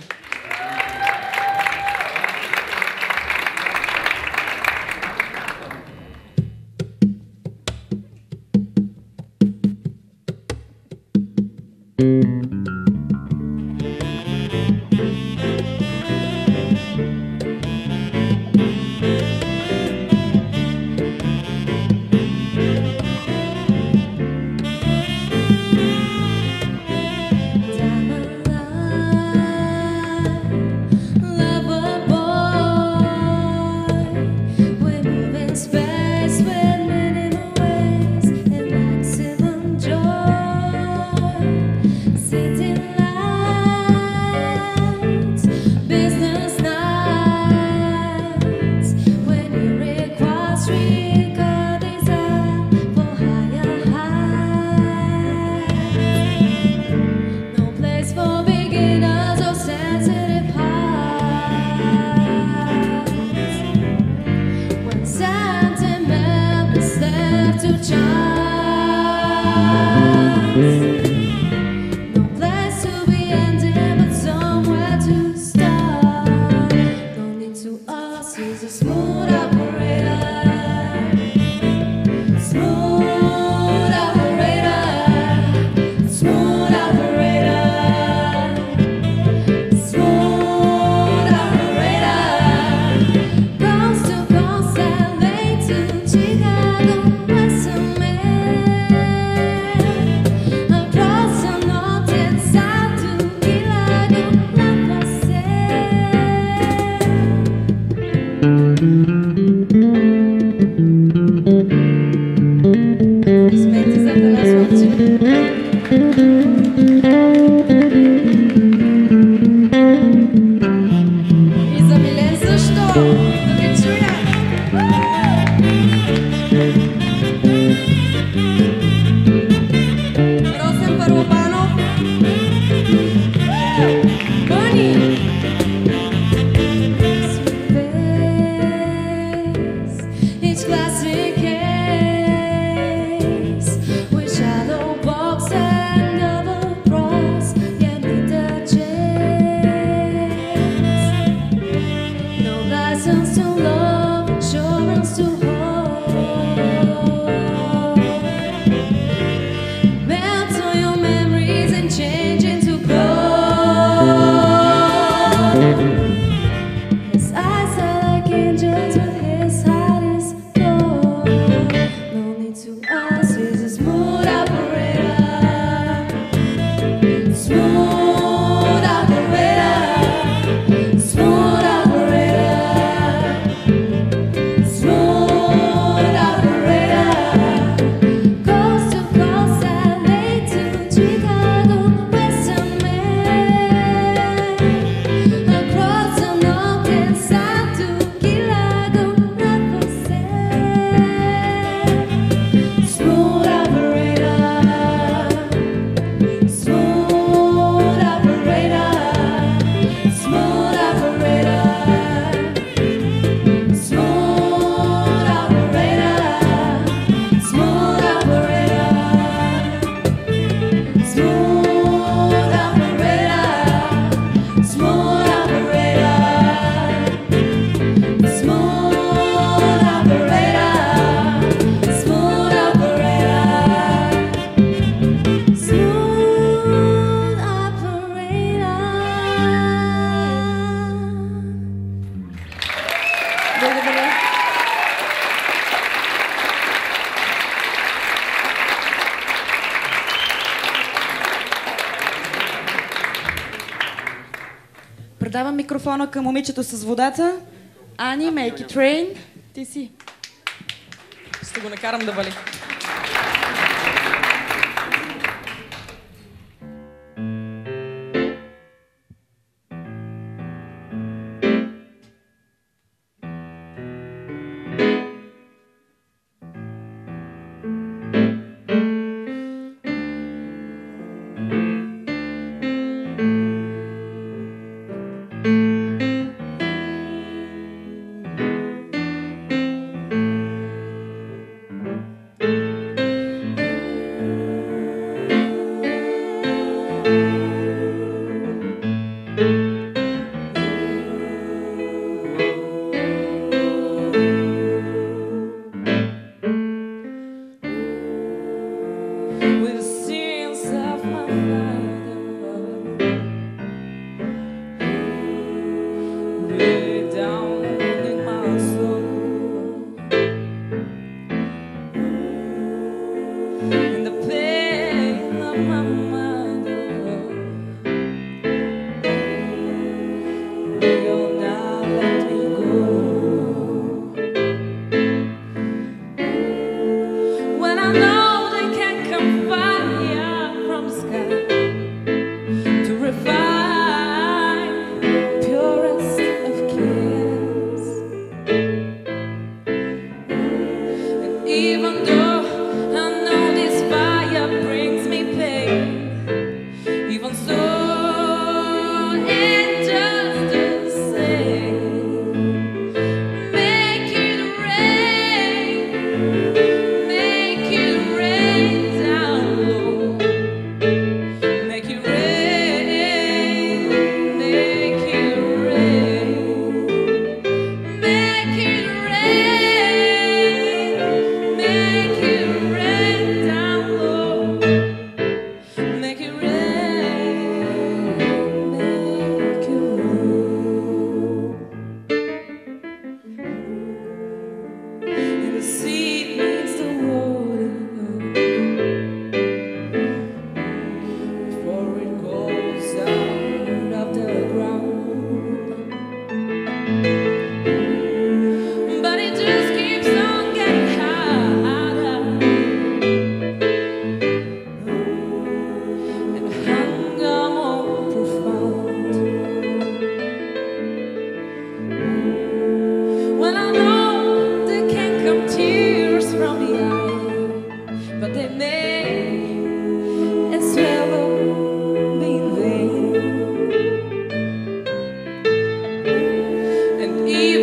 [SPEAKER 3] Предавам микрофона към момичето с водата. Ани, make it rain. Ти си. Ще го накарам да вали.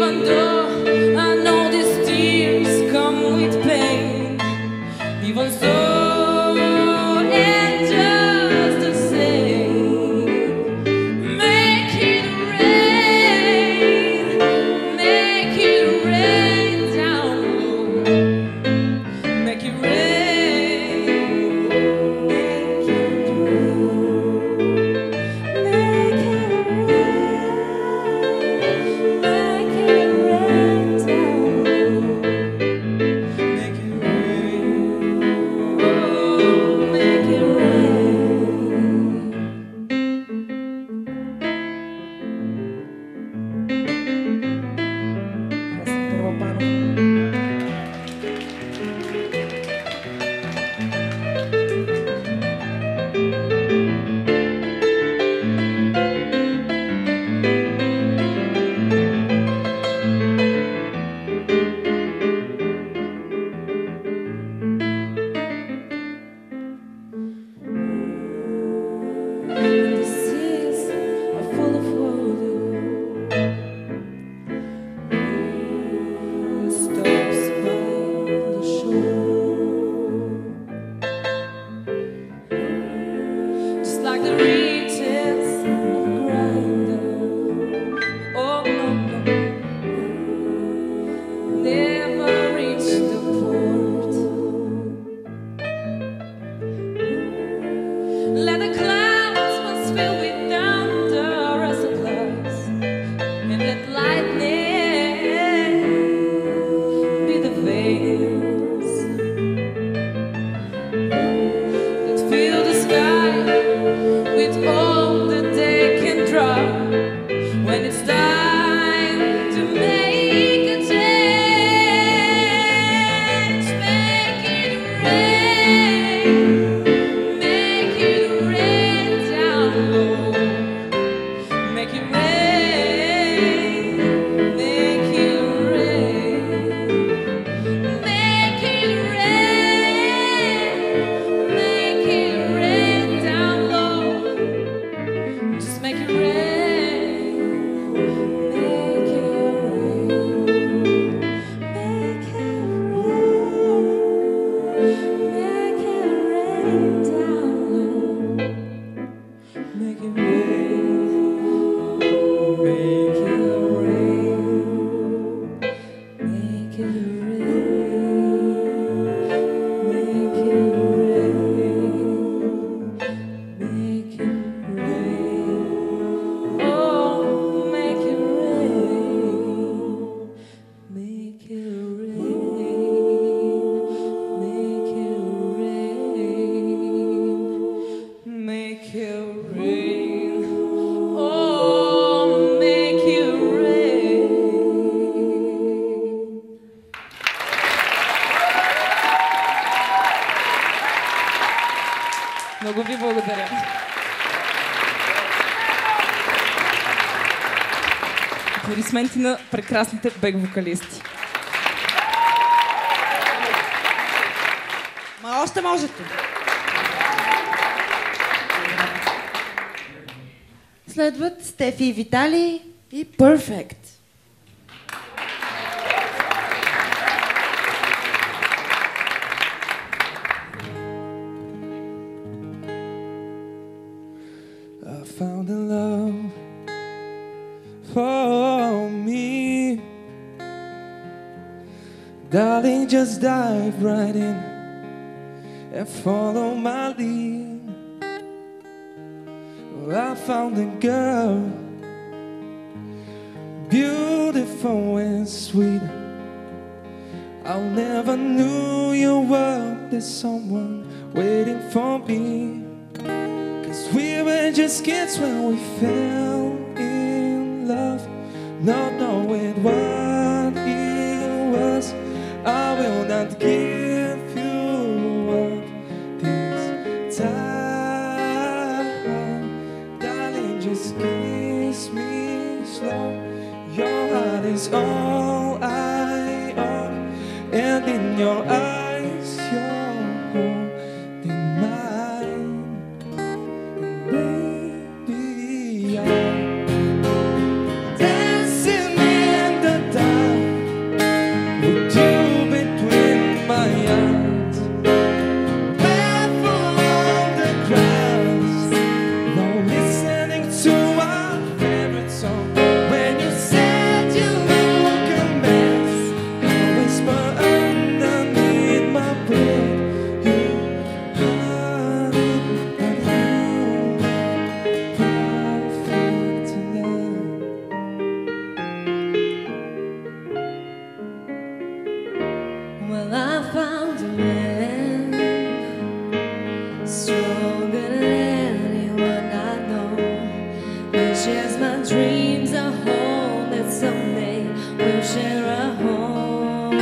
[SPEAKER 7] even though I know these tears come with pain. Even so, and just the same, make it rain down low, make it rain.
[SPEAKER 6] Много ви благодаря. Аплодисменти на прекрасните бек-вокалисти.
[SPEAKER 3] Ма още можете. Следват Стефи и Витали и Perfect.
[SPEAKER 4] I found a love for me. Darling, just dive right in and follow my lead. I found a girl, beautiful and sweet. I never knew you were the someone waiting for me. 'Cause we were just kids when we fell in love, not knowing what it was. I will not give you up this time. Darling, just kiss me slow. Your heart is all I own, and in your eyes you're holding mine. And baby, I'm dancing in the dark.
[SPEAKER 7] we'll share a home.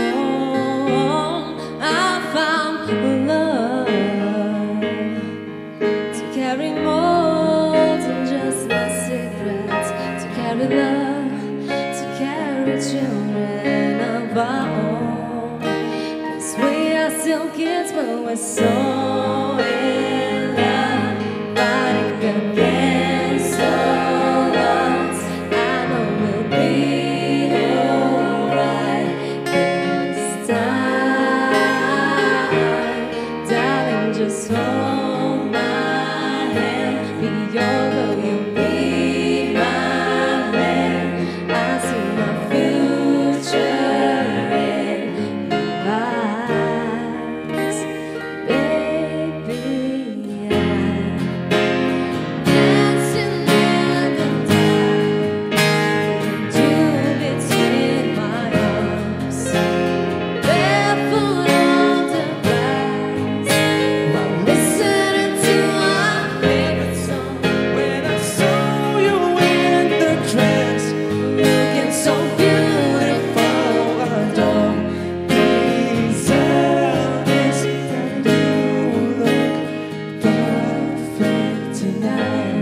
[SPEAKER 7] I found love to carry more than just my cigarettes, to carry love, to carry children of our own. 'Cause we are still kids, but we're so in love, fighting against all odds. I know we'll be alright this time. Darling, just hold my hand. Be your girl, you be my man. I see my future in your eyes, baby. Dancing in the dark, with you between my arms, barefoot on the grass, while listening to our favorite song.
[SPEAKER 4] When I saw you in the dress,
[SPEAKER 7] Looking so beautiful,
[SPEAKER 4] I don't deserve this. You look perfect tonight.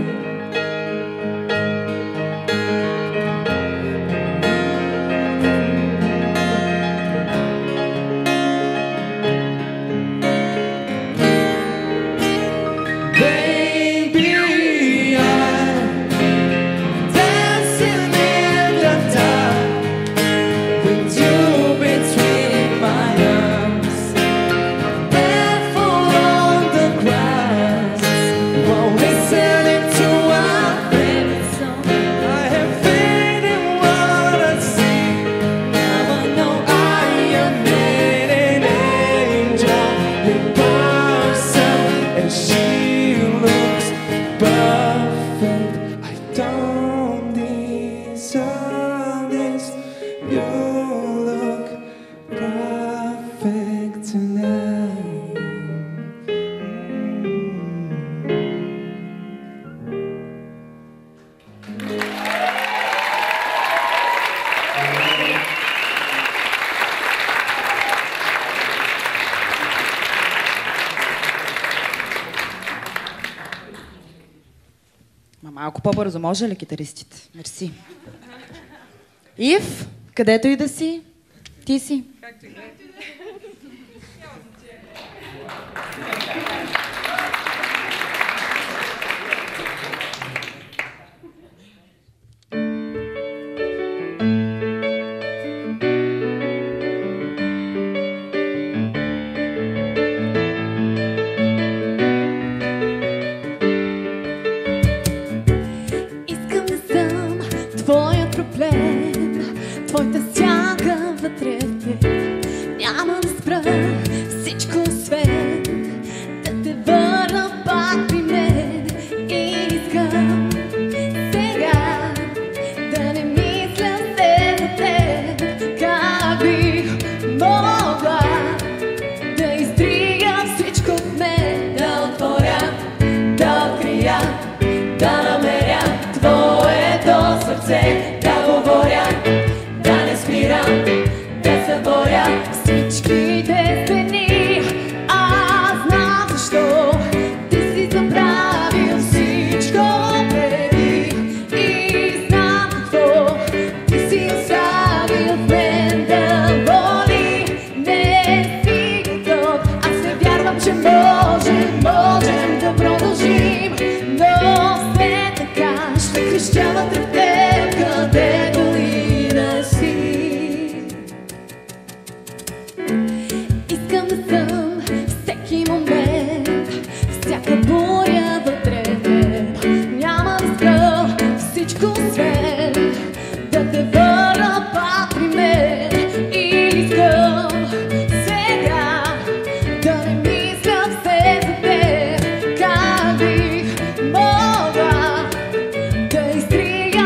[SPEAKER 4] Baby, I'm dancing in the dark with you between my arms, barefoot on the grass, while listening to our favorite song. I have faith in what I see. Now I know I am made an angel in person, and she looks perfect. I don't deserve this. You look perfect tonight.
[SPEAKER 3] Ма малко по-бързо, може ли, китаристите? Мерси. Ив, където и да си, ти си.
[SPEAKER 7] искам да съм твоят проблем, твоята сянка вътре в теб. Няма да спра всичко освен да те върна пак при мен. И искам сега да не мисля се за теб. Как бих могла да изтрия всичко в мен, да отворя, да открия, да намеря твоето сърце, да говоря, да не спирам, да се боря всичките стени. Аз знам защо ти си забравил всичко преди и знам какво ти си оставил в мен да боли. Не си готов, аз не вярвам, че можем да продължим, но след така ще крещя вътре в теб, където и да си. Искам да съм всеки момент, всяка буря вътре в теб. Няма да спра всичко освен да те върна пак при мен. И искам сега да не мисля все за теб. Как бих могла да изтрия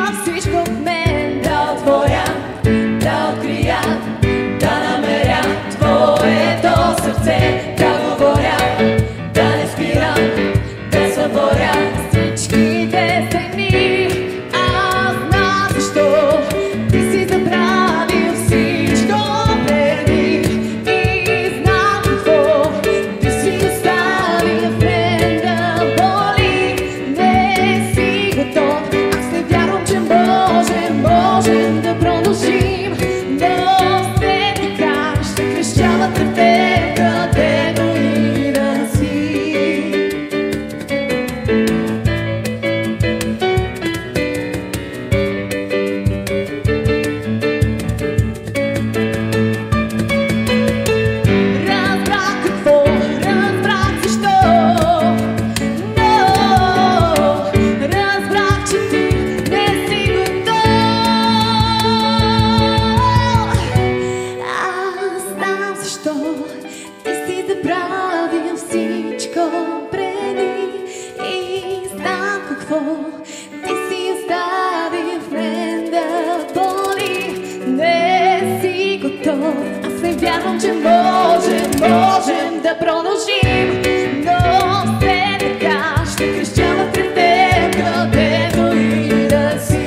[SPEAKER 5] готов. Аз не вярвам, че можем да продължим, но все така ще крещя пред теб, където и да си.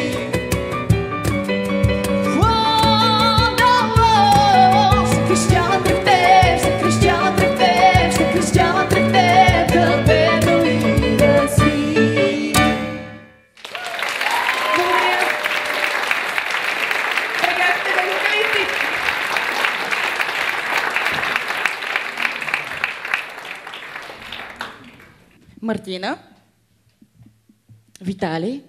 [SPEAKER 5] Ще крещя пред теб, ще крещя пред теб, ще крещя пред теб, където и да си. Благодаря. Преградите ме ръкавици.
[SPEAKER 3] Мартина, Витали,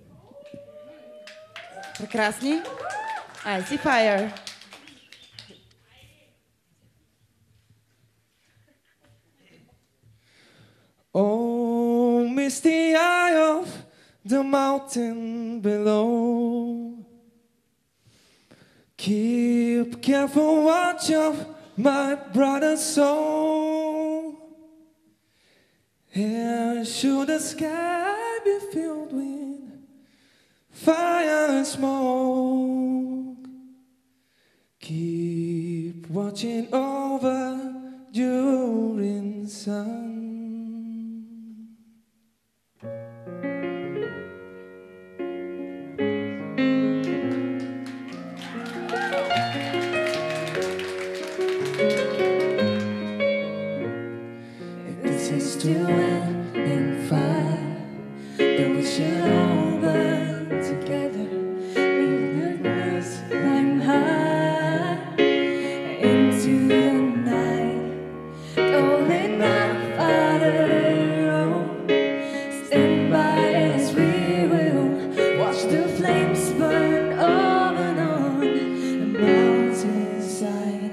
[SPEAKER 3] прекрасни, Icy Fire.
[SPEAKER 4] Oh, misty eye of the mountain below, keep careful watch of my brother's soul. Here should the sky be filled with fire and smoke, keep watching over during sun.
[SPEAKER 5] To end in fire, then we should all burn together. Leave the nights climb high into the night, calling out Father, oh, stand by as we will watch the flames burn on and on the mountainside.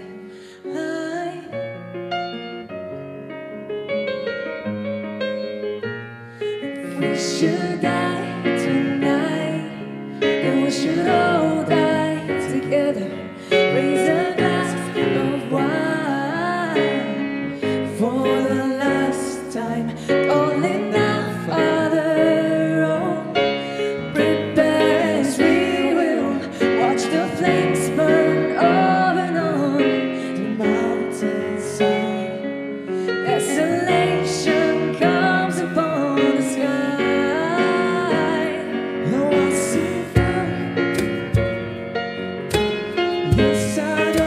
[SPEAKER 5] We should die tonight, then we should all die together. Raise a glass of wine for the last time, calling out Father, oh, prepare as we will watch the flames burn on and on the mountainside. Desolation comes upon the sky.
[SPEAKER 4] Yes, I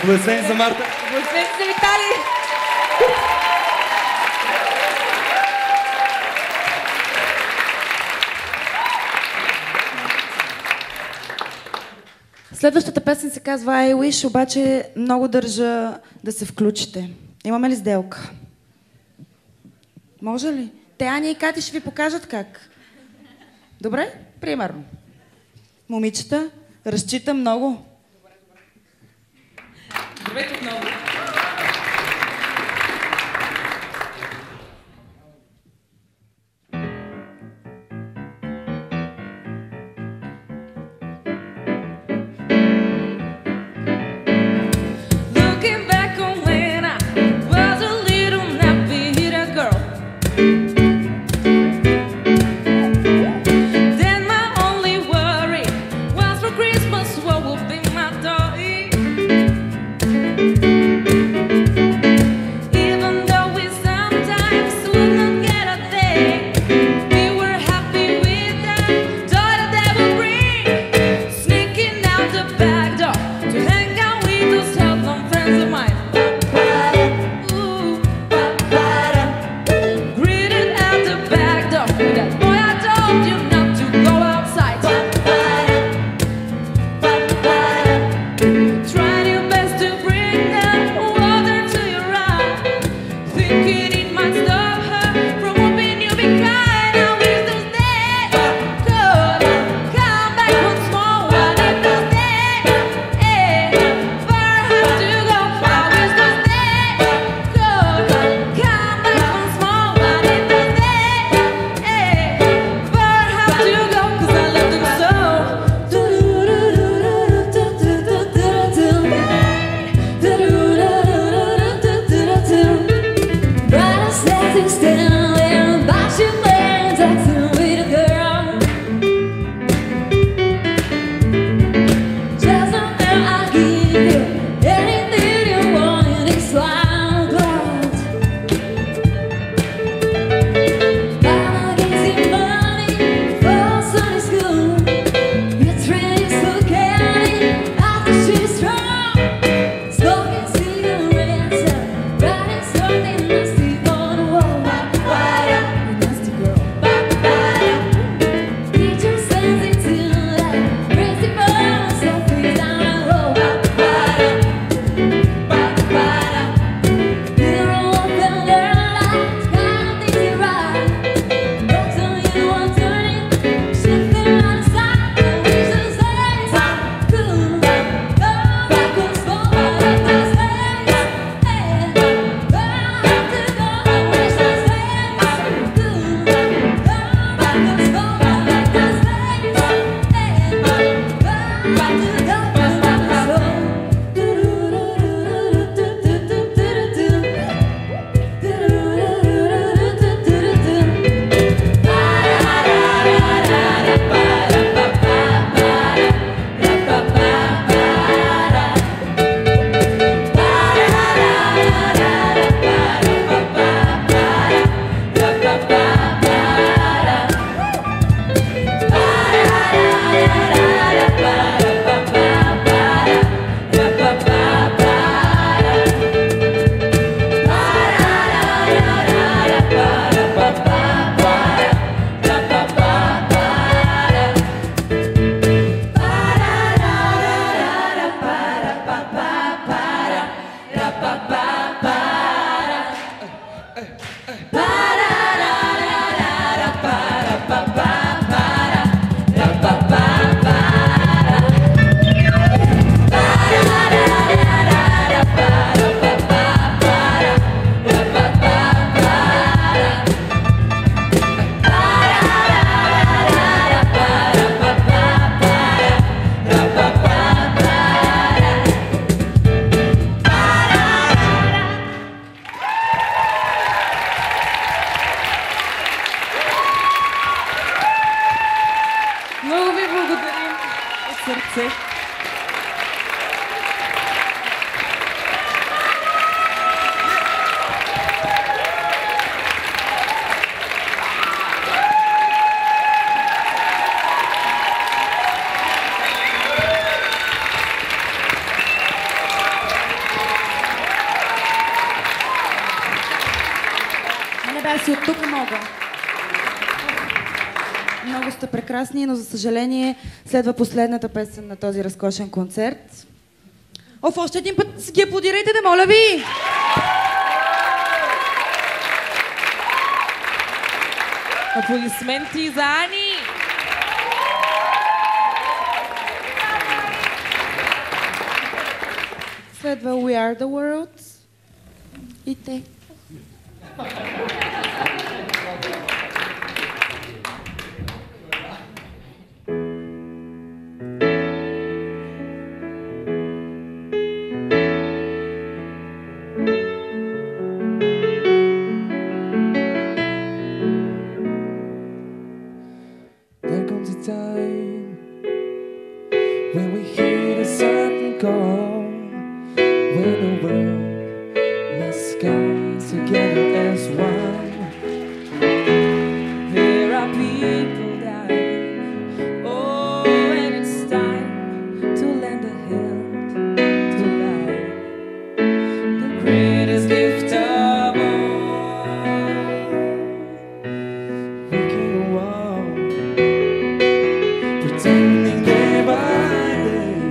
[SPEAKER 4] Аплодисменти за Марта.
[SPEAKER 3] Аплодисменти за Витали! Следващата песен се казва I Wish, обаче много държа да се включите. Имаме ли сделка? Може ли? Те, Аня и Кати ще ви покажат как. Добре? Примерно. Момичета, разчитам много.
[SPEAKER 7] Здравейте отново.
[SPEAKER 3] сърце. Много сте прекрасни, но за съжаление следва последната песен на този разкошен концерт. Още един път си ги аплодирайте, да моля ви!
[SPEAKER 7] Аплодисменти за Ани!
[SPEAKER 3] Следва We Are The World и те.
[SPEAKER 4] There comes a time when we hear a certain call, when the world must come together as one.
[SPEAKER 7] There are people dying. Oh, and it's time to lend a hand to life. The greatest gift of all.
[SPEAKER 4] We can walk, pretending day by day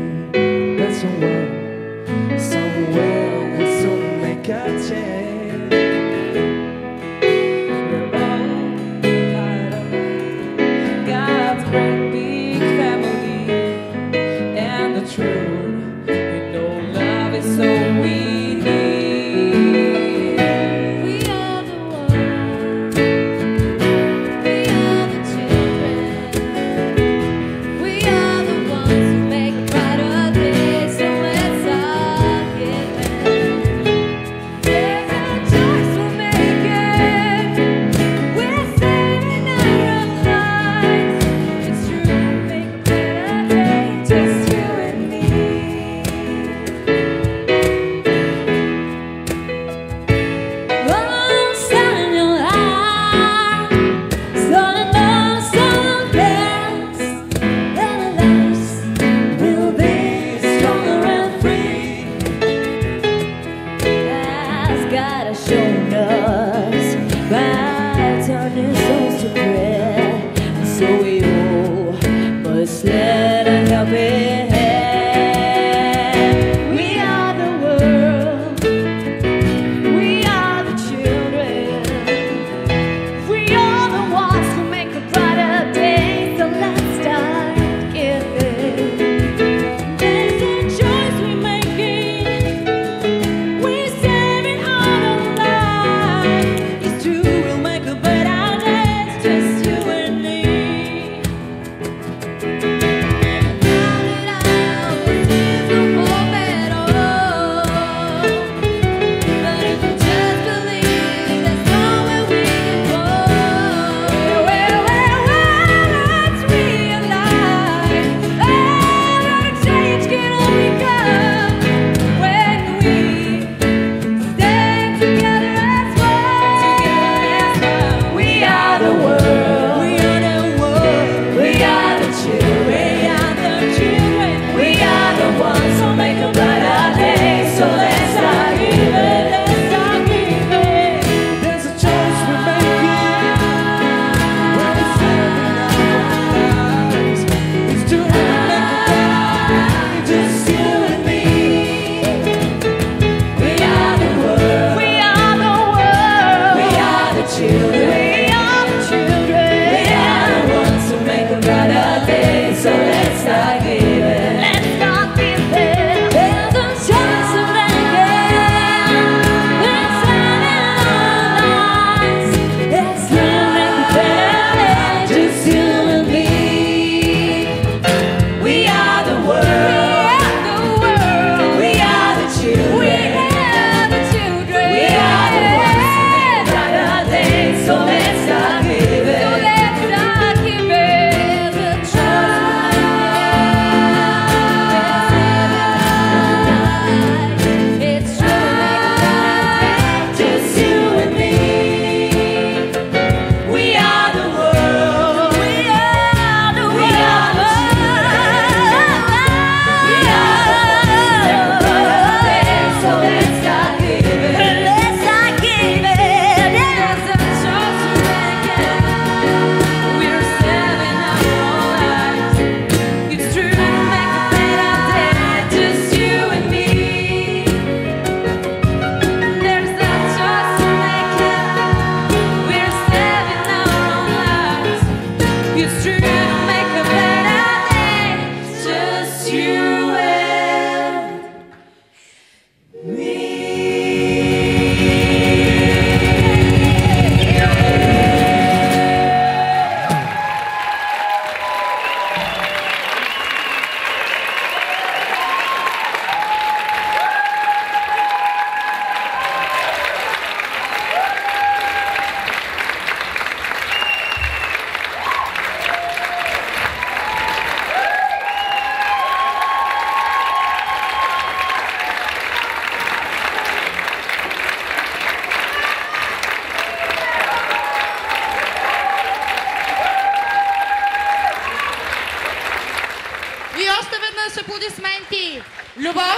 [SPEAKER 3] веднъж аплодисменти! Любов,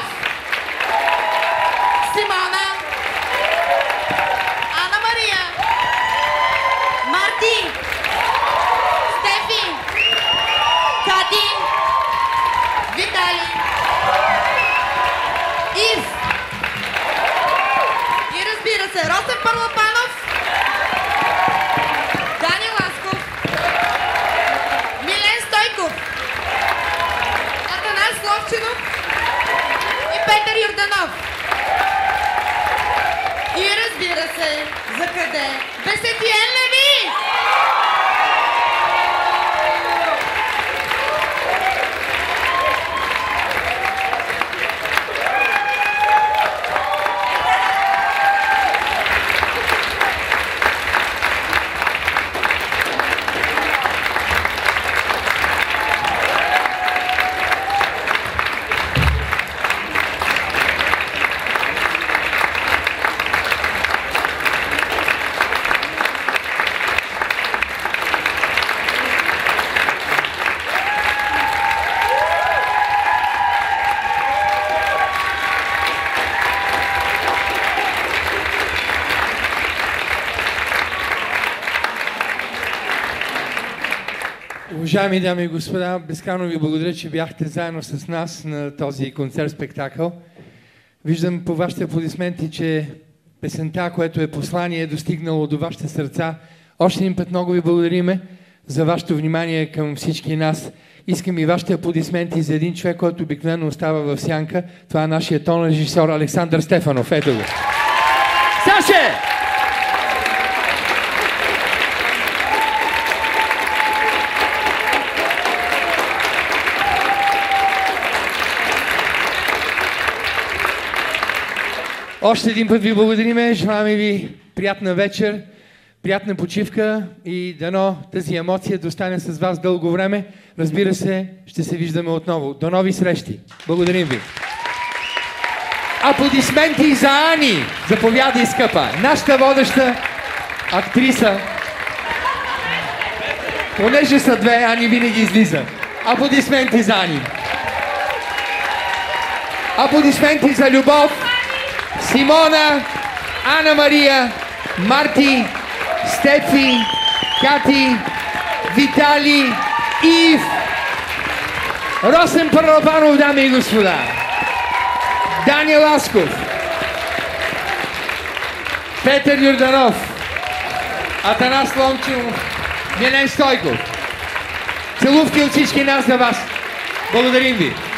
[SPEAKER 3] Симона, Анна-Мария, Марти, Стефи, Кати, Витали, Ив и разбира се, Роssen Parlapanov, Дани Ласков, Атанас Lovchinov и Yordanov. И разбира се, за къде? Без Етien Levi!
[SPEAKER 2] Уважаеми дами и господа, безкрайно ви благодаря, че бяхте заедно с нас на този концерт-спектакъл. Виждам по вашите аплодисменти, че песента, което е послание, е достигнало до вашите сърца. Още един път много ви благодариме за вашето внимание към всички нас. Искам и вашите аплодисменти за един човек, който обикновено остава в сянка. Това е нашия тон режисьор Александър Стефанов. Ето го. Саше! Още един път ви благодариме, желаем ви приятна вечер, приятна почивка и дано тази емоция да остане с вас дълго време. Разбира се, ще се виждаме отново. До нови срещи. Благодарим ви. Аплодисменти за Ани. Заповядай, скъпа. Нашата водеща актриса. Понеже са две, Ани винаги излиза. Аплодисменти за Ани. Аплодисменти за Любов, Симона, Анна-Мария, Марти, Стефи, Кати, Витали, Ив, Rossen Parlapanov, дами и господа, Дани Ласков, Yordanov, Атанас Lovchinov, Стойков. Целувки от всички нас за вас. Благодарим ви.